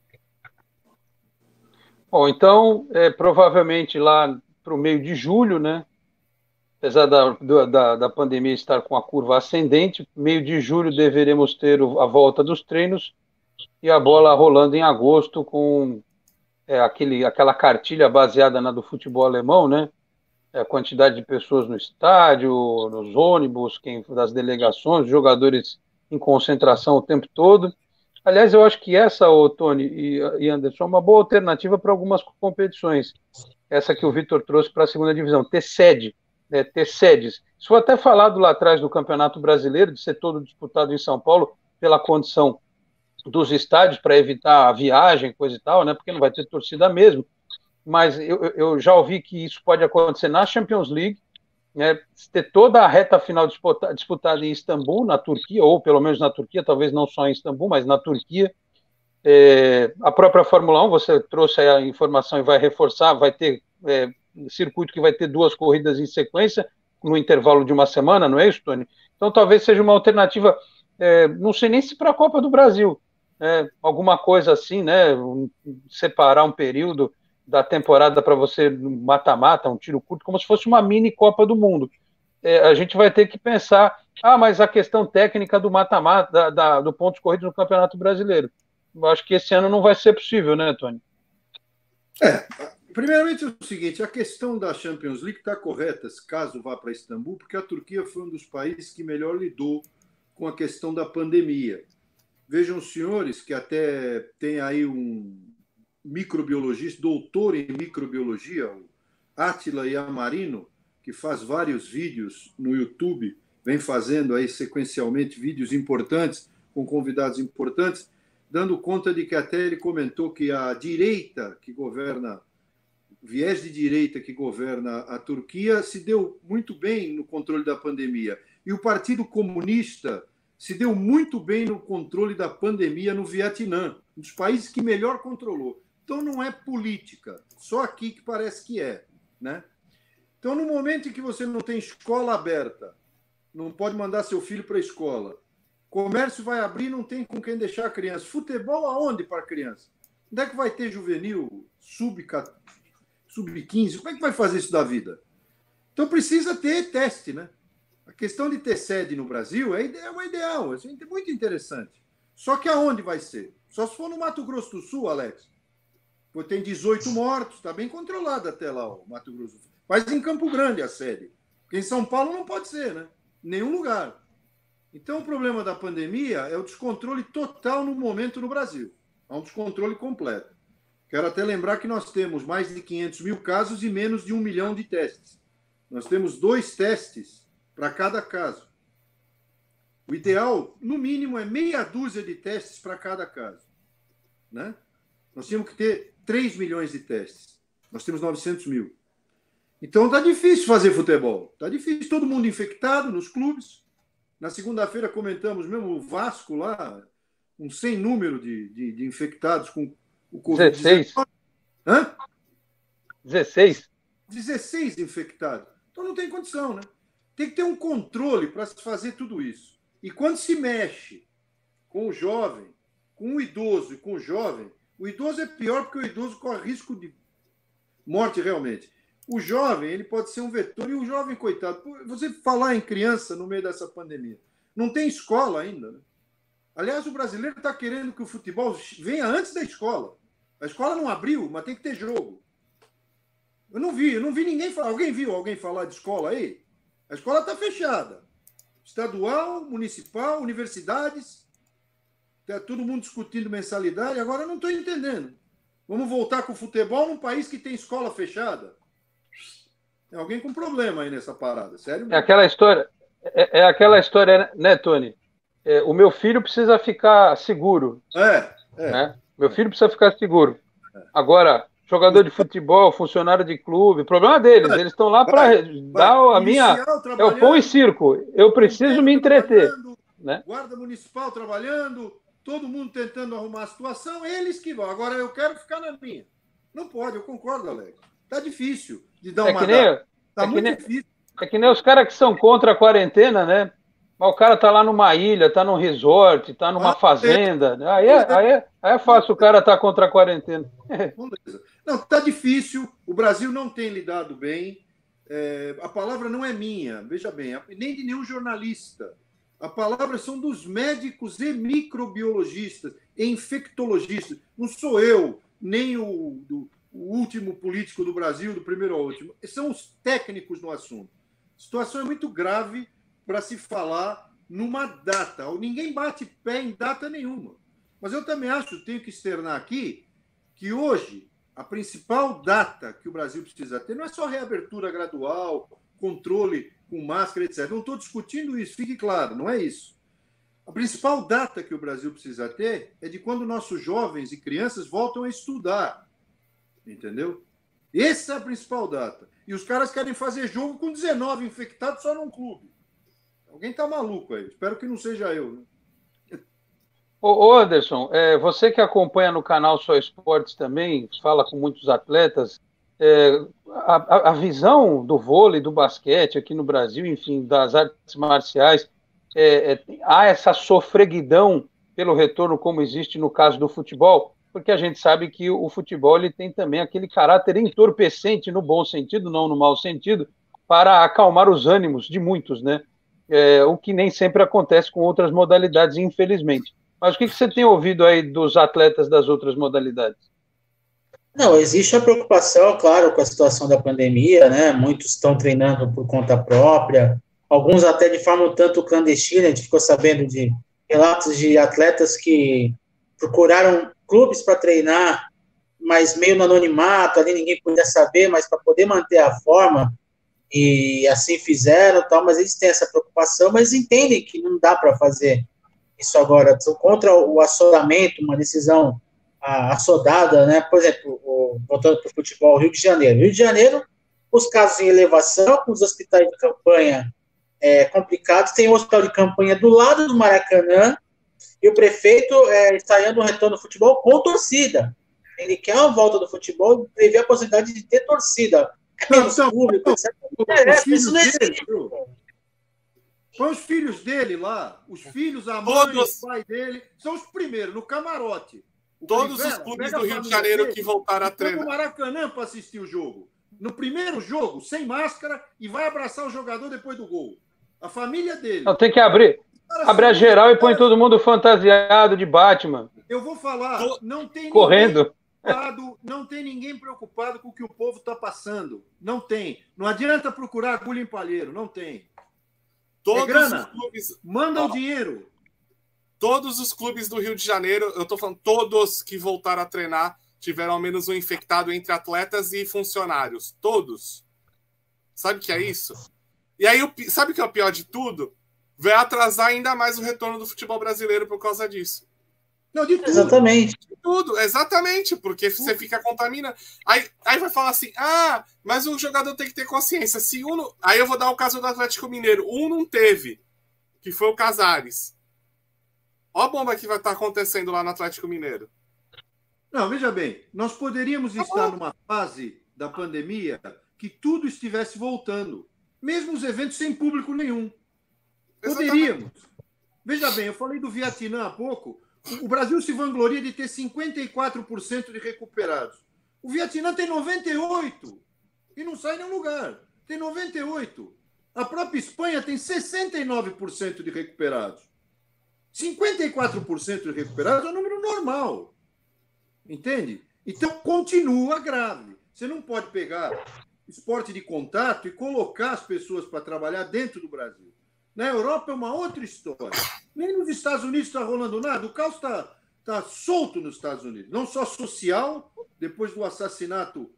Bom, então, é, provavelmente lá para o meio de julho, né? Apesar da, da, da pandemia estar com a curva ascendente, meio de julho deveremos ter a volta dos treinos e a bola rolando em agosto com é, aquele, aquela cartilha baseada na do futebol alemão, né? A quantidade de pessoas no estádio, nos ônibus, quem, das delegações, jogadores em concentração o tempo todo. Aliás, eu acho que essa, ô, Tony e, e Anderson, é uma boa alternativa para algumas competições. Essa que o Vitor trouxe para a segunda divisão, ter sede, né, ter sedes. Isso foi até falado lá atrás do Campeonato Brasileiro, de ser todo disputado em São Paulo, pela condição dos estádios, para evitar a viagem, coisa e tal, né, porque não vai ter torcida mesmo. Mas eu, eu já ouvi que isso pode acontecer na Champions League, né, ter toda a reta final disputada, disputada em Istambul, na Turquia, ou pelo menos na Turquia, talvez não só em Istambul, mas na Turquia. É, a própria Fórmula um, você trouxe a informação e vai reforçar, vai ter é, circuito que vai ter duas corridas em sequência, no intervalo de uma semana, não é isso, Tony? Então talvez seja uma alternativa, é, não sei nem se para a Copa do Brasil, é, alguma coisa assim, né, um, separar um período da temporada para você mata-mata, um tiro curto, como se fosse uma mini Copa do Mundo. É, a gente vai ter que pensar Ah, mas a questão técnica do mata-mata, da, da, do pontos corridos no Campeonato Brasileiro. Eu acho que esse ano não vai ser possível, né, Tony? É, primeiramente é o seguinte, a questão da Champions League está correta, caso vá para Istambul, porque a Turquia foi um dos países que melhor lidou com a questão da pandemia. Vejam os senhores que até tem aí um microbiologista, doutor em microbiologia, o Átila Yamarino, que faz vários vídeos no YouTube, vem fazendo aí sequencialmente vídeos importantes, com convidados importantes, dando conta de que até ele comentou que a direita que governa, o viés de direita que governa a Turquia se deu muito bem no controle da pandemia. E o Partido Comunista se deu muito bem no controle da pandemia no Vietnã, um dos países que melhor controlou. Então não é política, só aqui que parece que é, né? Então, no momento em que você não tem escola aberta, não pode mandar seu filho para a escola, comércio vai abrir, não tem com quem deixar a criança. Futebol aonde para a criança? Onde é que vai ter juvenil, sub quinze? Como é que vai fazer isso da vida? Então precisa ter teste, né? A questão de ter sede no Brasil é o ideal, é muito interessante. Só que aonde vai ser? Só se for no Mato Grosso do Sul, Alex. Porque tem dezoito mortos, está bem controlado até lá o Mato Grosso do Sul. Mas em Campo Grande a sede. Porque em São Paulo não pode ser, né? Em nenhum lugar. Então, o problema da pandemia é o descontrole total no momento no Brasil. É um descontrole completo. Quero até lembrar que nós temos mais de quinhentos mil casos e menos de um milhão de testes. Nós temos dois testes para cada caso. O ideal, no mínimo, é meia dúzia de testes para cada caso. Né? Nós temos que ter três milhões de testes. Nós temos novecentos mil. Então, está difícil fazer futebol. Está difícil. Todo mundo infectado nos clubes. Na segunda-feira comentamos mesmo o Vasco lá, um sem número de, de, de infectados com o Covid dezenove. dezesseis. Hã? dezesseis. dezesseis infectados. Então não tem condição, né? Tem que ter um controle para se fazer tudo isso. E quando se mexe com o jovem, com o idoso e com o jovem, o idoso é pior porque o idoso corre risco de morte realmente. O jovem, ele pode ser um vetor, e o jovem, coitado, você falar em criança no meio dessa pandemia, não tem escola ainda, né? Aliás, o brasileiro está querendo que o futebol venha antes da escola. A escola não abriu, mas tem que ter jogo. Eu não vi, eu não vi ninguém falar. Alguém viu alguém falar de escola aí? A escola está fechada. Estadual, municipal, universidades, está todo mundo discutindo mensalidade. Agora eu não estou entendendo. Vamos voltar com o futebol num país que tem escola fechada? Tem alguém com problema aí nessa parada, sério? É aquela história, é, é aquela história, né, Tony? É, o meu filho precisa ficar seguro. É, é. Né? Meu filho precisa ficar seguro. Agora, jogador de futebol, funcionário de clube, problema deles. Eles estão lá para dar a minha... É o pão e circo. Eu preciso me entreter. Né? Guarda municipal trabalhando, todo mundo tentando arrumar a situação, eles que vão. Agora eu quero ficar na minha. Não pode, eu concordo, Alex. Tá difícil de dar é uma que nem, data. Tá é muito que nem, difícil. É que nem os caras que são contra a quarentena, né? Mas o cara tá lá numa ilha, tá num resort, tá numa ah, fazenda. É. Aí, é, aí, é, aí é fácil o cara tá contra a quarentena. Não, tá difícil. O Brasil não tem lidado bem. É, a palavra não é minha, veja bem, nem de nenhum jornalista. A palavra são dos médicos e microbiologistas, e infectologistas. Não sou eu, nem o... Do, o último político do Brasil, do primeiro ao último. São os técnicos no assunto. A situação é muito grave para se falar numa data. Ninguém bate pé em data nenhuma. Mas eu também acho, tenho que externar aqui, que hoje a principal data que o Brasil precisa ter não é só reabertura gradual, controle com máscara, etcétera. Não estou discutindo isso, fique claro, não é isso. A principal data que o Brasil precisa ter é de quando nossos jovens e crianças voltam a estudar. Entendeu? Essa é a principal data. E os caras querem fazer jogo com dezenove infectados só num clube. Alguém tá maluco aí. Espero que não seja eu. Né? Ô Anderson, é, você que acompanha no canal Só Esportes também, fala com muitos atletas, é, a, a visão do vôlei, do basquete aqui no Brasil, enfim, das artes marciais, é, é, há essa sofreguidão pelo retorno como existe no caso do futebol? Porque a gente sabe que o futebol ele tem também aquele caráter entorpecente, no bom sentido, não no mau sentido, para acalmar os ânimos de muitos, né? é, o que nem sempre acontece com outras modalidades, infelizmente. Mas o que, que você tem ouvido aí dos atletas das outras modalidades? Não, existe a preocupação, claro, com a situação da pandemia, né? Muitos estão treinando por conta própria, alguns até de forma um tanto clandestina. A gente ficou sabendo de relatos de atletas que procuraram clubes para treinar, mas meio no anonimato, ali ninguém podia saber, mas para poder manter a forma, e assim fizeram, tal, mas eles têm essa preocupação, mas entendem que não dá para fazer isso agora. São contra o assodamento, uma decisão a, assodada, né? Por exemplo, o, voltando para o futebol, Rio de Janeiro. Rio de Janeiro, os casos em elevação, com os hospitais de campanha é, complicados, tem um hospital de campanha do lado do Maracanã, e o prefeito é, ensaiando um retorno do futebol com torcida. Ele quer uma volta do futebol e prevê a possibilidade de ter torcida. Não, não, público, não, é, os filhos isso não dele, existe. Põe os filhos dele lá, os filhos, a mãe, Todos- o pai dele, são os primeiros, no camarote. O Todos Crivella os clubes pega do a Rio de família Janeiro dele que voltaram a e foi no treinar. Maracanã para assistir o jogo. No primeiro jogo, sem máscara, e vai abraçar o jogador depois do gol. A família dele. Não, tem que abrir, Cara, abre a são- geral e põe todo mundo fantasiado de Batman, Eu vou falar, Tô- não tem correndo. ninguém preocupado, não tem ninguém preocupado com o que o povo está passando. Não tem. Não adianta procurar agulha em palheiro, não tem. Todos É grana. os clubes, Manda Ó. o dinheiro. todos os clubes do Rio de Janeiro, eu tô falando, todos que voltaram a treinar tiveram ao menos um infectado entre atletas e funcionários. Todos. Sabe o que é isso? E aí, o pi- sabe o que é o pior de tudo? Vai atrasar ainda mais o retorno do futebol brasileiro por causa disso. Não, de tudo. Exatamente. Tudo, exatamente, porque você fica contaminando. Aí, aí vai falar assim, ah, mas o jogador tem que ter consciência. Se um não... Aí eu vou dar o caso do Atlético Mineiro. Um não teve, que foi o Casares. Ó a bomba que vai estar acontecendo lá no Atlético Mineiro. Não, veja bem, nós poderíamos Tá estar bom. numa fase da pandemia que tudo estivesse voltando, mesmo os eventos sem público nenhum. Poderíamos. Veja bem, eu falei do Vietnã há pouco. O Brasil se vangloria de ter cinquenta e quatro por cento de recuperados. O Vietnã tem noventa e oito por cento e não sai em nenhum lugar. Tem noventa e oito por cento. A própria Espanha tem sessenta e nove por cento de recuperados. cinquenta e quatro por cento de recuperados é um número normal. Entende? Então, continua grave. Você não pode pegar esporte de contato e colocar as pessoas para trabalhar dentro do Brasil. Na Europa é uma outra história. Nem nos Estados Unidos está rolando nada. O caos está tá solto nos Estados Unidos. Não só social, depois do assassinato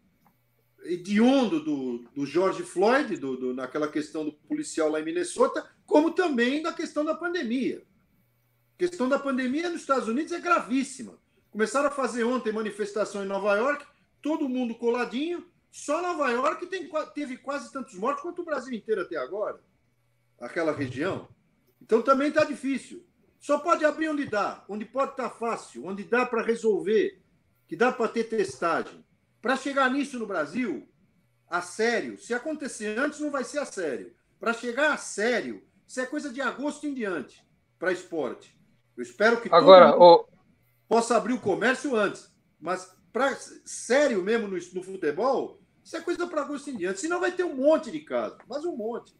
hediondo do, do George Floyd, do, do, naquela questão do policial lá em Minnesota, como também da questão da pandemia. A questão da pandemia nos Estados Unidos é gravíssima. Começaram a fazer ontem manifestação em Nova York, todo mundo coladinho. Só Nova York tem, teve quase tantos mortos quanto o Brasil inteiro até agora. Aquela região. Então também está difícil. Só pode abrir onde dá, onde pode estar fácil, onde dá para resolver, que dá para ter testagem. Para chegar nisso no Brasil, a sério, se acontecer antes, não vai ser a sério. Para chegar a sério, isso é coisa de agosto em diante, para esporte. Eu espero que Agora, todo mundo o, possa abrir o comércio antes, mas para sério mesmo no, no futebol, isso é coisa para agosto em diante. Senão vai ter um monte de casos, mas um monte.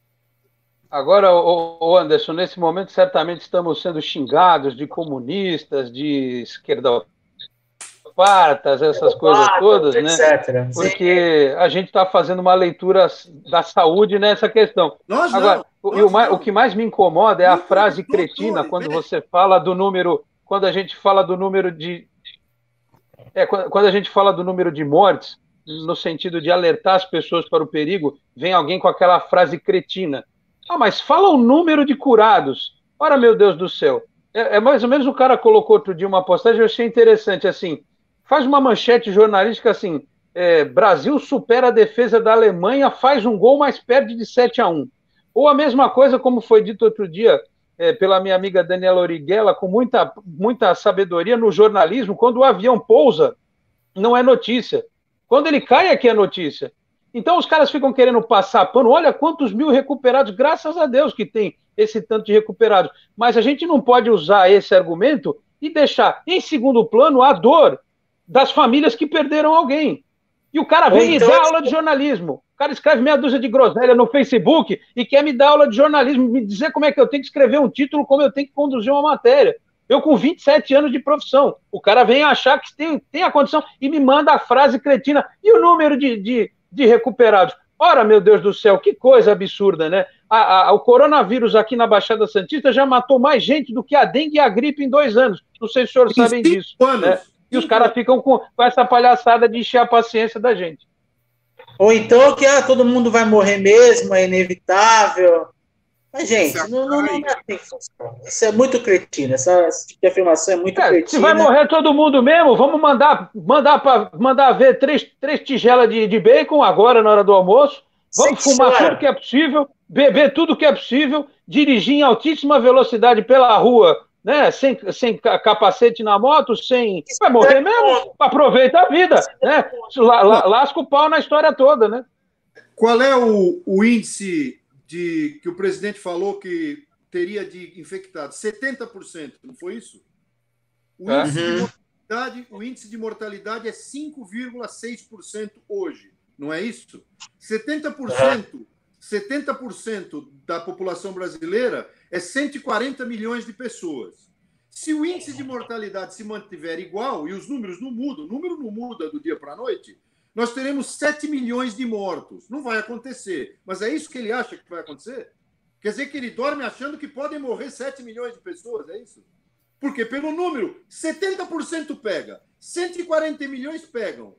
agora, o, o Anderson, nesse momento certamente estamos sendo xingados de comunistas, de esquerdopatas, essas coisas todas, né? etcétera. Porque a gente está fazendo uma leitura da saúde nessa questão. Nós não. Agora, o, nós e o, mais, não. o que mais me incomoda é a Não, frase doutores, cretina quando né? você fala do número, quando a gente fala do número de, é, quando, quando a gente fala do número de mortes, no sentido de alertar as pessoas para o perigo, vem alguém com aquela frase cretina. Ah, mas fala o número de curados. Ora, meu Deus do céu. É, é mais ou menos o cara colocou outro dia uma postagem, eu achei interessante, assim, faz uma manchete jornalística assim, é, Brasil supera a defesa da Alemanha, faz um gol, mas perde de sete a um. Ou a mesma coisa, como foi dito outro dia é, pela minha amiga Daniela Origuela, com muita, muita sabedoria no jornalismo, quando o avião pousa, não é notícia. Quando ele cai, é que é notícia. Então os caras ficam querendo passar pano, olha quantos mil recuperados, graças a Deus que tem esse tanto de recuperados. Mas a gente não pode usar esse argumento e deixar em segundo plano a dor das famílias que perderam alguém. E o cara vem Então, e dá aula de jornalismo. O cara escreve meia dúzia de groselha no Facebook e quer me dar aula de jornalismo, me dizer como é que eu tenho que escrever um título, como eu tenho que conduzir uma matéria. Eu com vinte e sete anos de profissão. O cara vem achar que tem, tem a condição e me manda a frase cretina. E o número de, de, de recuperados? Ora, meu Deus do céu, que coisa absurda, né? A, a, o coronavírus aqui na Baixada Santista já matou mais gente do que a dengue e a gripe em dois anos. Não sei se os senhores sabem disso. Né? E os caras ficam com, com essa palhaçada de encher a paciência da gente. Ou então que ah, todo mundo vai morrer mesmo, é inevitável. Mas, gente, não, não, não é assim que funciona. Isso é muito cretino. Essa, esse tipo de afirmação é muito é, cretina. Se vai morrer todo mundo mesmo, vamos mandar, mandar, pra, mandar ver três, três tigelas de, de bacon agora na hora do almoço. Vamos Sim, fumar senhora. tudo que é possível, beber tudo que é possível, dirigir em altíssima velocidade pela rua, né? Sem, sem capacete na moto, sem. Isso vai morrer é mesmo? Aproveita a vida, é né? La, la, lasca o pau na história toda, né? Qual é o, o índice de que o presidente falou que teria de infectados? setenta por cento, não foi isso? O índice, uhum. de, mortalidade, o índice de mortalidade é cinco vírgula seis por cento hoje, não é isso? setenta por cento, uhum. setenta por cento da população brasileira é cento e quarenta milhões de pessoas. Se o índice de mortalidade se mantiver igual, e os números não mudam, o número não muda do dia para a noite, nós teremos sete milhões de mortos. Não vai acontecer. Mas é isso que ele acha que vai acontecer? Quer dizer que ele dorme achando que podem morrer sete milhões de pessoas, é isso? Porque pelo número, setenta por cento pega, cento e quarenta milhões pegam,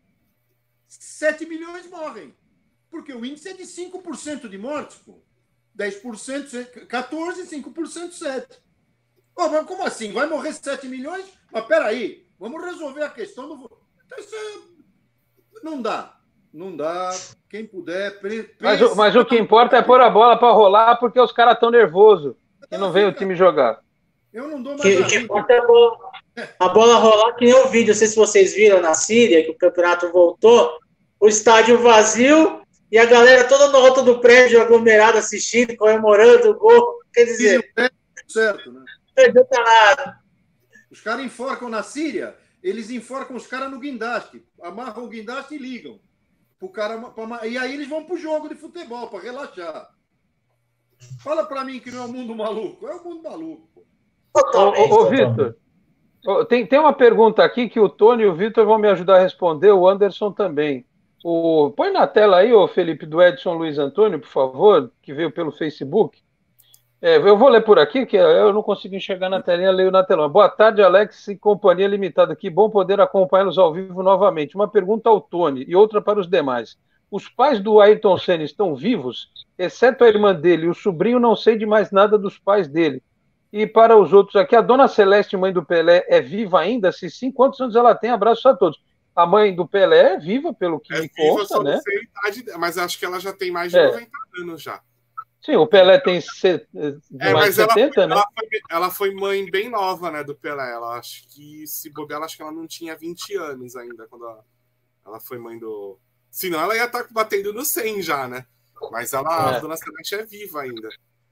sete milhões morrem. Porque o índice é de cinco por cento de mortes, pô. dez por cento, quatorze por cento, cinco por cento, sete por cento. Oh, mas como assim? Vai morrer sete milhões? Mas peraí, vamos resolver a questão do... Então, isso é... Não dá, não dá. Quem puder. Pense... Mas, o, mas o que importa é pôr a bola para rolar, porque os caras estão nervosos e não vem o time jogar. Eu não dou mais que, que importa é a bola, a bola rolar, que nem o vídeo. Não sei se vocês viram na Síria, que o campeonato voltou, o estádio vazio e a galera toda na volta do prédio aglomerada assistindo, comemorando o gol. Quer dizer, é certo, né? Não adianta nada. Os caras enforcam na Síria. Eles enforcam os caras no guindaste, amarram o guindaste e ligam. Pro cara, pra, e aí eles vão pro jogo de futebol, para relaxar. Fala para mim que não é um mundo maluco. É um mundo maluco. Ô, ô, ô Vitor, tem, tem uma pergunta aqui que o Tony e o Vitor vão me ajudar a responder, o Anderson também. O, põe na tela aí, ô Felipe, do Edson Luiz Antônio, por favor, que veio pelo Facebook. É, eu vou ler por aqui, que eu não consigo enxergar na telinha, leio na telão. Boa tarde, Alex e Companhia Limitada. Que bom poder acompanhá-los ao vivo novamente. Uma pergunta ao Tony e outra para os demais. Os pais do Ayrton Senna estão vivos? Exceto a irmã dele, o sobrinho não sei de mais nada dos pais dele. E para os outros aqui, a dona Celeste, mãe do Pelé, é viva ainda? Se sim, quantos anos ela tem? Abraços a todos. A mãe do Pelé é viva, pelo que é me viva, conta, só né? Não sei a idade, mas acho que ela já tem mais de é. noventa anos já. Sim, o Pelé tem se... é, mais mas setenta, ela, né? Ela foi, ela foi mãe bem nova, né, do Pelé. Ela acho que, se bobear, acho que ela não tinha vinte anos ainda quando ela, ela foi mãe do... Senão ela ia estar batendo no cem já, né? Mas ela, é. a dona Celeste é viva ainda.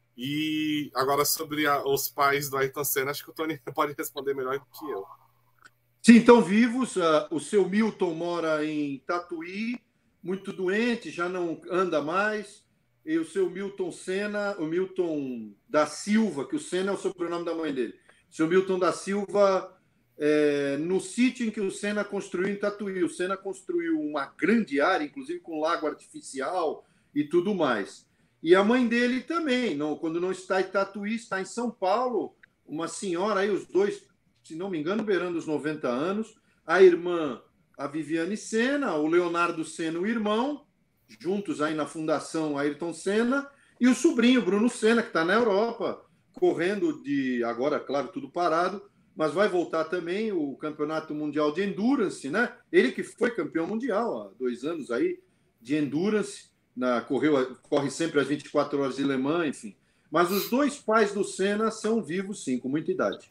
E agora sobre a, os pais do Ayrton Senna, acho que o Tony pode responder melhor do que eu. Sim, estão vivos. Uh, o seu Milton mora em Tatuí, muito doente, já não anda mais. E o seu Milton Senna, o Milton da Silva, que o Senna é o sobrenome da mãe dele. O seu Milton da Silva, é, no sítio em que o Senna construiu em Tatuí. O Senna construiu uma grande área, inclusive com lago artificial e tudo mais. E a mãe dele também, não, quando não está em Tatuí, está em São Paulo, uma senhora aí, os dois, se não me engano, beirando os noventa anos. A irmã, a Viviane Senna, o Leonardo Senna, o irmão, juntos aí na Fundação Ayrton Senna, e o sobrinho, Bruno Senna, que está na Europa, correndo de, agora, claro, tudo parado, mas vai voltar também o Campeonato Mundial de Endurance, né? Ele que foi campeão mundial há dois anos aí, de Endurance, na, correu, corre sempre às vinte e quatro horas de Le Mans, enfim. Mas os dois pais do Senna são vivos, sim, com muita idade.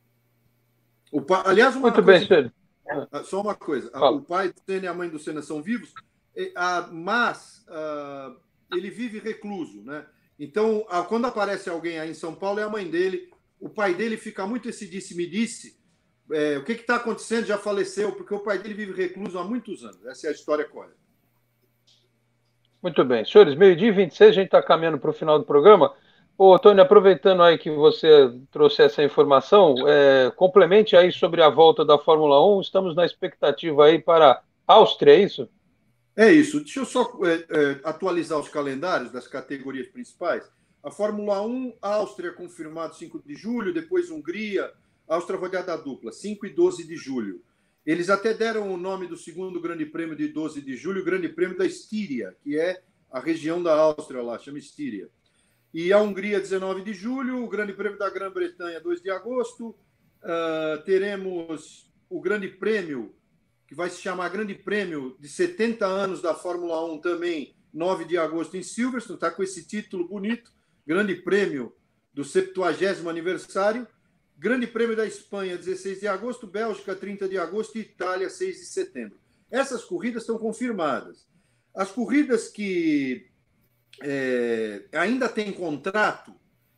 O pa... Aliás, uma Muito coisa... bem, senhor. Só uma coisa. Fala. O pai do Senna e a mãe do Senna são vivos, mas uh, ele vive recluso, né? Então, quando aparece alguém aí em São Paulo, é a mãe dele. O pai dele fica muito esse disse-me-disse. É, o que está acontecendo? Já faleceu, porque o pai dele vive recluso há muitos anos. Essa é a história correta. Muito bem. Senhores, meio-dia e vinte e seis, a gente está caminhando para o final do programa. Ô, Tony, aproveitando aí que você trouxe essa informação, é, complemente aí sobre a volta da Fórmula um. Estamos na expectativa aí para a Áustria, é isso? É isso. Deixa eu só é, é, atualizar os calendários das categorias principais. A Fórmula um, Áustria confirmado cinco de julho, depois Hungria, Áustria rodada dupla, cinco e doze de julho. Eles até deram o nome do segundo grande prêmio de doze de julho, o grande prêmio da Estíria, que é a região da Áustria lá, chama Estíria. E a Hungria, dezenove de julho, o grande prêmio da Grã-Bretanha, dois de agosto. Uh, teremos o grande prêmio, que vai se chamar Grande Prêmio de setenta anos da Fórmula um também, nove de agosto em Silverstone, está com esse título bonito, Grande Prêmio do septuagésimo aniversário. Grande Prêmio da Espanha, dezesseis de agosto, Bélgica, trinta de agosto e Itália, seis de setembro. Essas corridas estão confirmadas. As corridas que é, ainda têm contrato,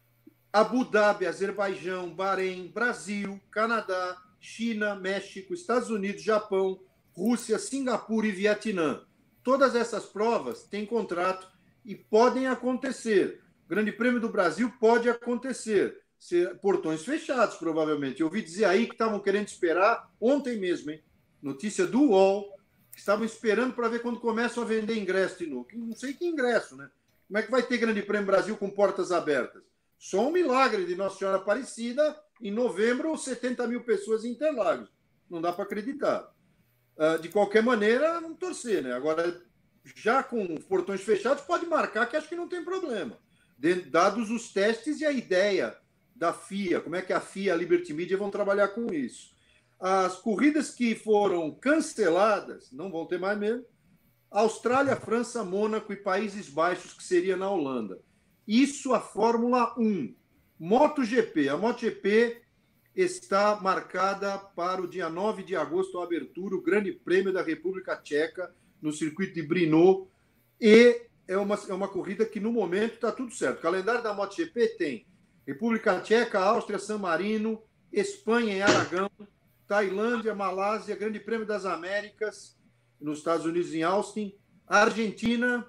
Abu Dhabi, Azerbaijão, Bahrein, Brasil, Canadá, China, México, Estados Unidos, Japão, Rússia, Singapura e Vietnã. Todas essas provas têm contrato e podem acontecer. O Grande Prêmio do Brasil pode acontecer. Ser portões fechados, provavelmente. Eu ouvi dizer aí que estavam querendo esperar, ontem mesmo, hein? Notícia do U O L, que estavam esperando para ver quando começam a vender ingresso de novo. Não sei que ingresso, né? Como é que vai ter Grande Prêmio Brasil com portas abertas? Só um milagre de Nossa Senhora Aparecida, em novembro, setenta mil pessoas em Interlagos. Não dá para acreditar. De qualquer maneira, não torcer, né? Agora, já com portões fechados, pode marcar que acho que não tem problema. Dados os testes e a ideia da F I A, como é que a F I A e a Liberty Media vão trabalhar com isso. As corridas que foram canceladas, não vão ter mais mesmo, Austrália, França, Mônaco e Países Baixos, que seria na Holanda. Isso a Fórmula um. MotoGP. A MotoGP está marcada para o dia nove de agosto, a abertura, o Grande Prêmio da República Tcheca, no circuito de Brno, e é uma, é uma corrida que, no momento, está tudo certo. O calendário da MotoGP tem República Tcheca, Áustria, San Marino, Espanha em Aragão, Tailândia, Malásia, Grande Prêmio das Américas, nos Estados Unidos em Austin, Argentina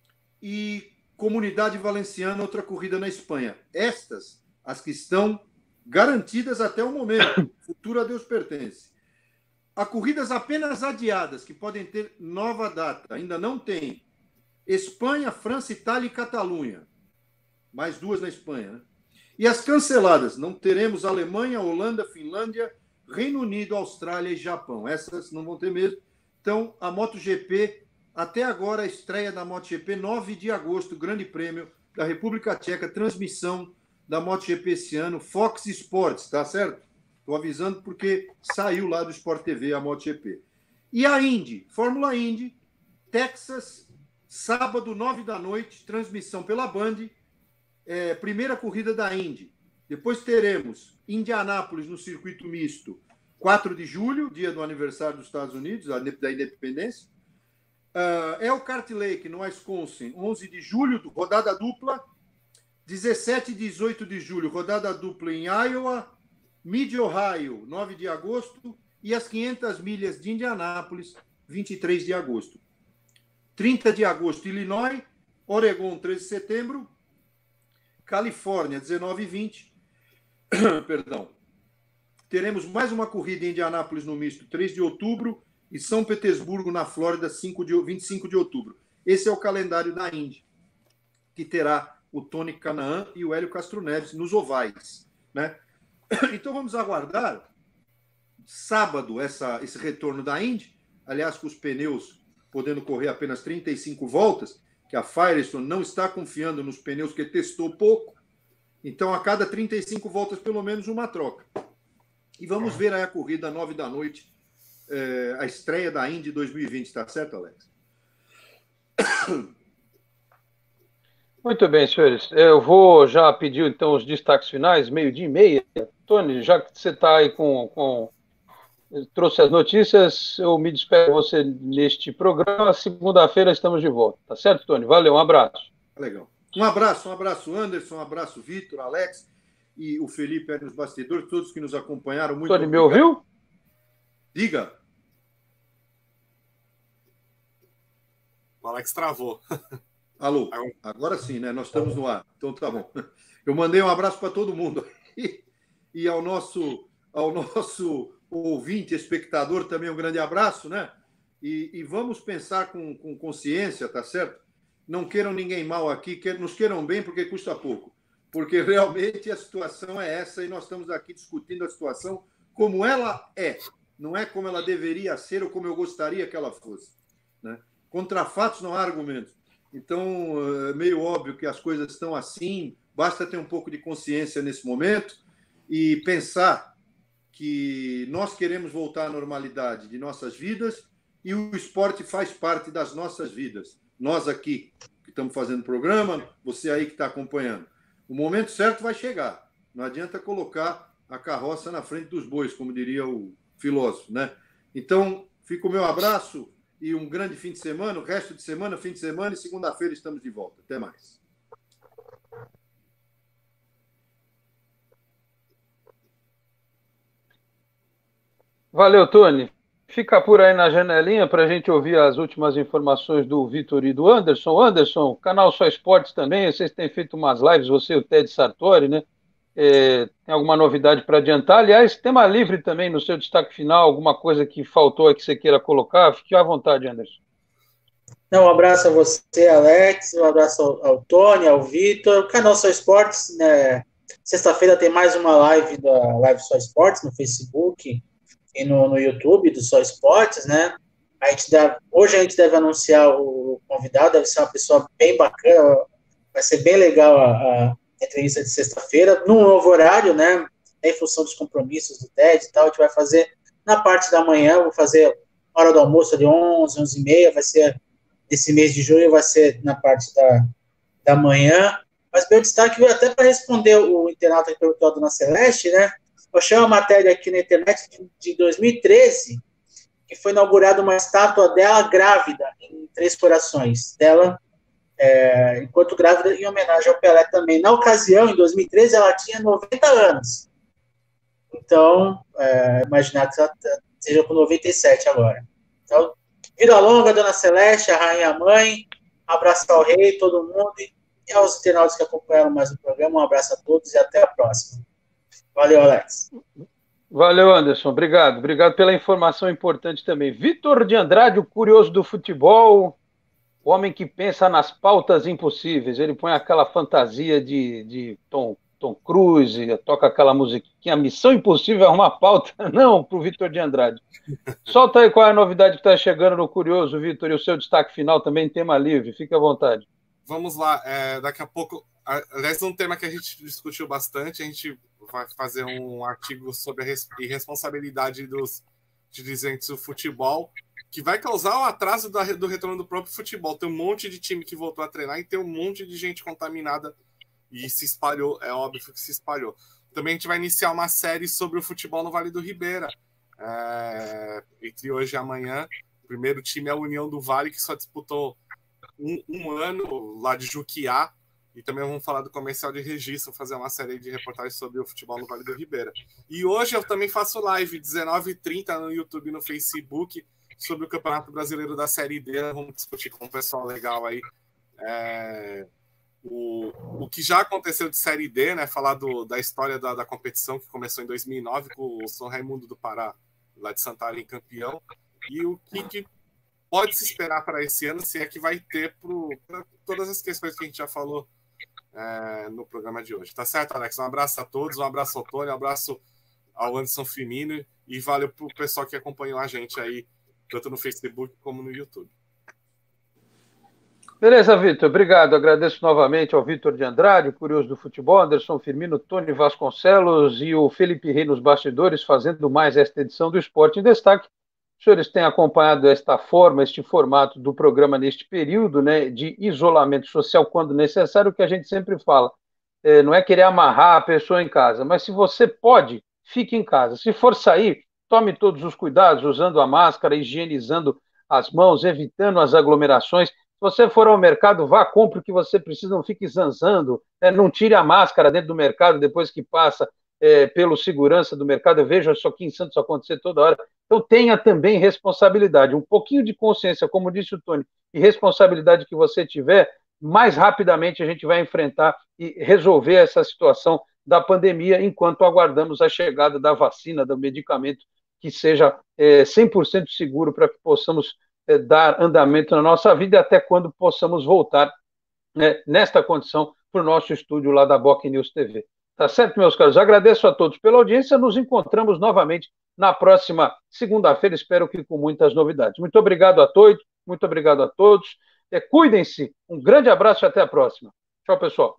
e Comunidade Valenciana, outra corrida na Espanha. Estas, as que estão garantidas até o momento. Futuro a Deus pertence. Há corridas apenas adiadas, que podem ter nova data. Ainda não tem. Espanha, França, Itália e Catalunha. Mais duas na Espanha, né? E as canceladas, não teremos Alemanha, Holanda, Finlândia, Reino Unido, Austrália e Japão. Essas não vão ter mesmo. Então, a MotoGP, até agora, a estreia da MotoGP, nove de agosto, Grande Prêmio da República Tcheca, transmissão da MotoGP esse ano, Fox Sports, tá certo? Estou avisando porque saiu lá do Sport T V a MotoGP. E a Indy, Fórmula Indy, Texas, sábado, nove da noite, transmissão pela Band, é, primeira corrida da Indy. Depois teremos Indianápolis no circuito misto, quatro de julho, dia do aniversário dos Estados Unidos, da independência. Uh, Elkhart Lake, no Wisconsin, onze de julho, rodada dupla. dezessete e dezoito de julho, rodada dupla em Iowa. Mid-Ohio, nove de agosto. E as quinhentas milhas de Indianápolis, vinte e três de agosto. trinta de agosto, Illinois. Oregon, treze de setembro. Califórnia, dezenove e vinte. Perdão. Teremos mais uma corrida em Indianápolis no misto, três de outubro. E São Petersburgo, na Flórida, cinco de, vinte e cinco de outubro. Esse é o calendário da Indy, que terá o Tony Canaan e o Hélio Castro Neves nos ovais, né? Então vamos aguardar sábado essa, esse retorno da Indy, aliás, com os pneus podendo correr apenas trinta e cinco voltas, que a Firestone não está confiando nos pneus, que testou pouco. Então, a cada trinta e cinco voltas, pelo menos uma troca. E vamos ver aí a corrida nove da noite, é, a estreia da Indy dois mil e vinte, tá certo, Alex? Muito bem, senhores. Eu vou já pedir, então, os destaques finais, meio-dia e meia. Tony, já que você está aí com, com... trouxe as notícias, eu me despeço de você neste programa. Segunda-feira estamos de volta. Tá certo, Tony? Valeu, um abraço. Legal. Um abraço, um abraço, Anderson, um abraço, Vitor, Alex e o Felipe aí nos bastidores, todos que nos acompanharam. Muito Tony, obrigado. me ouviu? Diga. O Alex travou. Alô, agora sim, né? Nós estamos no ar. Então tá bom. Eu mandei um abraço para todo mundo. E ao nosso, ao nosso ouvinte, espectador, também um grande abraço, né? E, e vamos pensar com, com consciência, tá certo? Não queiram ninguém mal aqui, que, nos queiram bem porque custa pouco. Porque realmente a situação é essa e nós estamos aqui discutindo a situação como ela é. Não é como ela deveria ser ou como eu gostaria que ela fosse, né? Contra fatos não há argumentos. Então, é meio óbvio que as coisas estão assim, basta ter um pouco de consciência nesse momento e pensar que nós queremos voltar à normalidade de nossas vidas e o esporte faz parte das nossas vidas. Nós aqui, que estamos fazendo programa, você aí que está acompanhando. O momento certo vai chegar. Não adianta colocar a carroça na frente dos bois, como diria o filósofo, né? Então, fica o meu abraço e um grande fim de semana, o resto de semana, fim de semana e segunda-feira estamos de volta. Até mais. Valeu, Tony. Fica por aí na janelinha para a gente ouvir as últimas informações do Vitor e do Anderson. Anderson, canal Só Esportes também, vocês têm feito umas lives, você e o Ted Sartori, né? É, tem alguma novidade para adiantar? Aliás, tema livre também no seu destaque final, alguma coisa que faltou aí que você queira colocar? Fique à vontade, Anderson. Não, um abraço a você, Alex, um abraço ao, ao Tony, ao Vitor. O canal Só Esportes, né? Sexta-feira tem mais uma live da Live Só Esportes no Facebook e no, no YouTube do Só Esportes, né? A gente deve, hoje a gente deve anunciar o convidado, deve ser uma pessoa bem bacana, vai ser bem legal a, a entrevista de sexta-feira, num novo horário, né? Em função dos compromissos do Ted e tal, a gente vai fazer na parte da manhã, vou fazer hora do almoço de onze, onze e meia, vai ser esse mês de junho, vai ser na parte da, da manhã. Mas meu destaque, até para responder o internauta que perguntou a Dona Celeste, né? Eu achei uma matéria aqui na internet de, de dois mil e treze, que foi inaugurada uma estátua dela grávida, em Três Corações, dela, é, enquanto grávida, em homenagem ao Pelé também. Na ocasião, em dois mil e treze, ela tinha noventa anos. Então, é, imaginar que ela esteja com noventa e sete agora. Então, vida longa, Dona Celeste, a rainha mãe, abraço ao rei, todo mundo, e aos internautas que acompanharam mais o programa, um abraço a todos e até a próxima. Valeu, Alex. Valeu, Anderson. Obrigado. Obrigado pela informação importante também. Vitor de Andrade, o curioso do futebol, o homem que pensa nas pautas impossíveis. Ele põe aquela fantasia de, de Tom, Tom Cruise, toca aquela musiquinha. Missão Impossível é uma pauta? Não, para o Vitor de Andrade. Solta aí qual é a novidade que está chegando no Curioso, Vitor, e o seu destaque final também, tema livre. Fique à vontade. Vamos lá. É, daqui a pouco... Aliás, um tema que a gente discutiu bastante, a gente vai fazer um artigo sobre a irresponsabilidade dos dirigentes do futebol, que vai causar o atraso do retorno do próprio futebol. Tem um monte de time que voltou a treinar e tem um monte de gente contaminada e se espalhou, é óbvio que se espalhou. Também a gente vai iniciar uma série sobre o futebol no Vale do Ribeira. É, entre hoje e amanhã, o primeiro time é a União do Vale, que só disputou um, um ano lá de Juquiá. E também vamos falar do comercial de registro, fazer uma série de reportagens sobre o futebol no Vale do Ribeira. E hoje eu também faço live, dezenove e trinta no YouTube e no Facebook, sobre o Campeonato Brasileiro da Série D. Vamos discutir com um pessoal legal aí é, o, o que já aconteceu de Série D, né? Falar do, da história da, da competição, que começou em dois mil e nove com o São Raimundo do Pará, lá de Santarém, campeão. E o que, que pode se esperar para esse ano, se é que vai ter para todas as questões que a gente já falou É, no programa de hoje. Tá certo, Alex? Um abraço a todos, um abraço ao Tony, um abraço ao Anderson Firmino e valeu pro pessoal que acompanhou a gente aí, tanto no Facebook como no YouTube. Beleza, Vitor. Obrigado. Agradeço novamente ao Vitor de Andrade, o curioso do futebol, Anderson Firmino, Tony Vasconcelos e o Felipe Rei nos bastidores, fazendo mais esta edição do Esporte em Destaque. Os senhores têm acompanhado esta forma, este formato do programa neste período, né, de isolamento social, quando necessário, o que a gente sempre fala. É, não é querer amarrar a pessoa em casa, mas se você pode, fique em casa. Se for sair, tome todos os cuidados, usando a máscara, higienizando as mãos, evitando as aglomerações. Se você for ao mercado, vá, compre o que você precisa, não fique zanzando, né, não tire a máscara dentro do mercado depois que passa é, pelo segurança do mercado. Eu vejo isso aqui em Santos acontecer toda hora. Então, tenha também responsabilidade, um pouquinho de consciência, como disse o Tony, e responsabilidade que você tiver, mais rapidamente a gente vai enfrentar e resolver essa situação da pandemia, enquanto aguardamos a chegada da vacina, do medicamento, que seja é, cem por cento seguro para que possamos é, dar andamento na nossa vida, até quando possamos voltar, né, nesta condição, para o nosso estúdio lá da Boc News T V. Tá certo, meus caros? Agradeço a todos pela audiência. Nos encontramos novamente na próxima segunda-feira, espero que com muitas novidades. Muito obrigado a todos, muito obrigado a todos. É, cuidem-se, um grande abraço e até a próxima. Tchau, pessoal.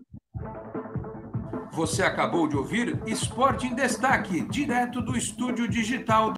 Você acabou de ouvir Esporte em Destaque, direto do estúdio digital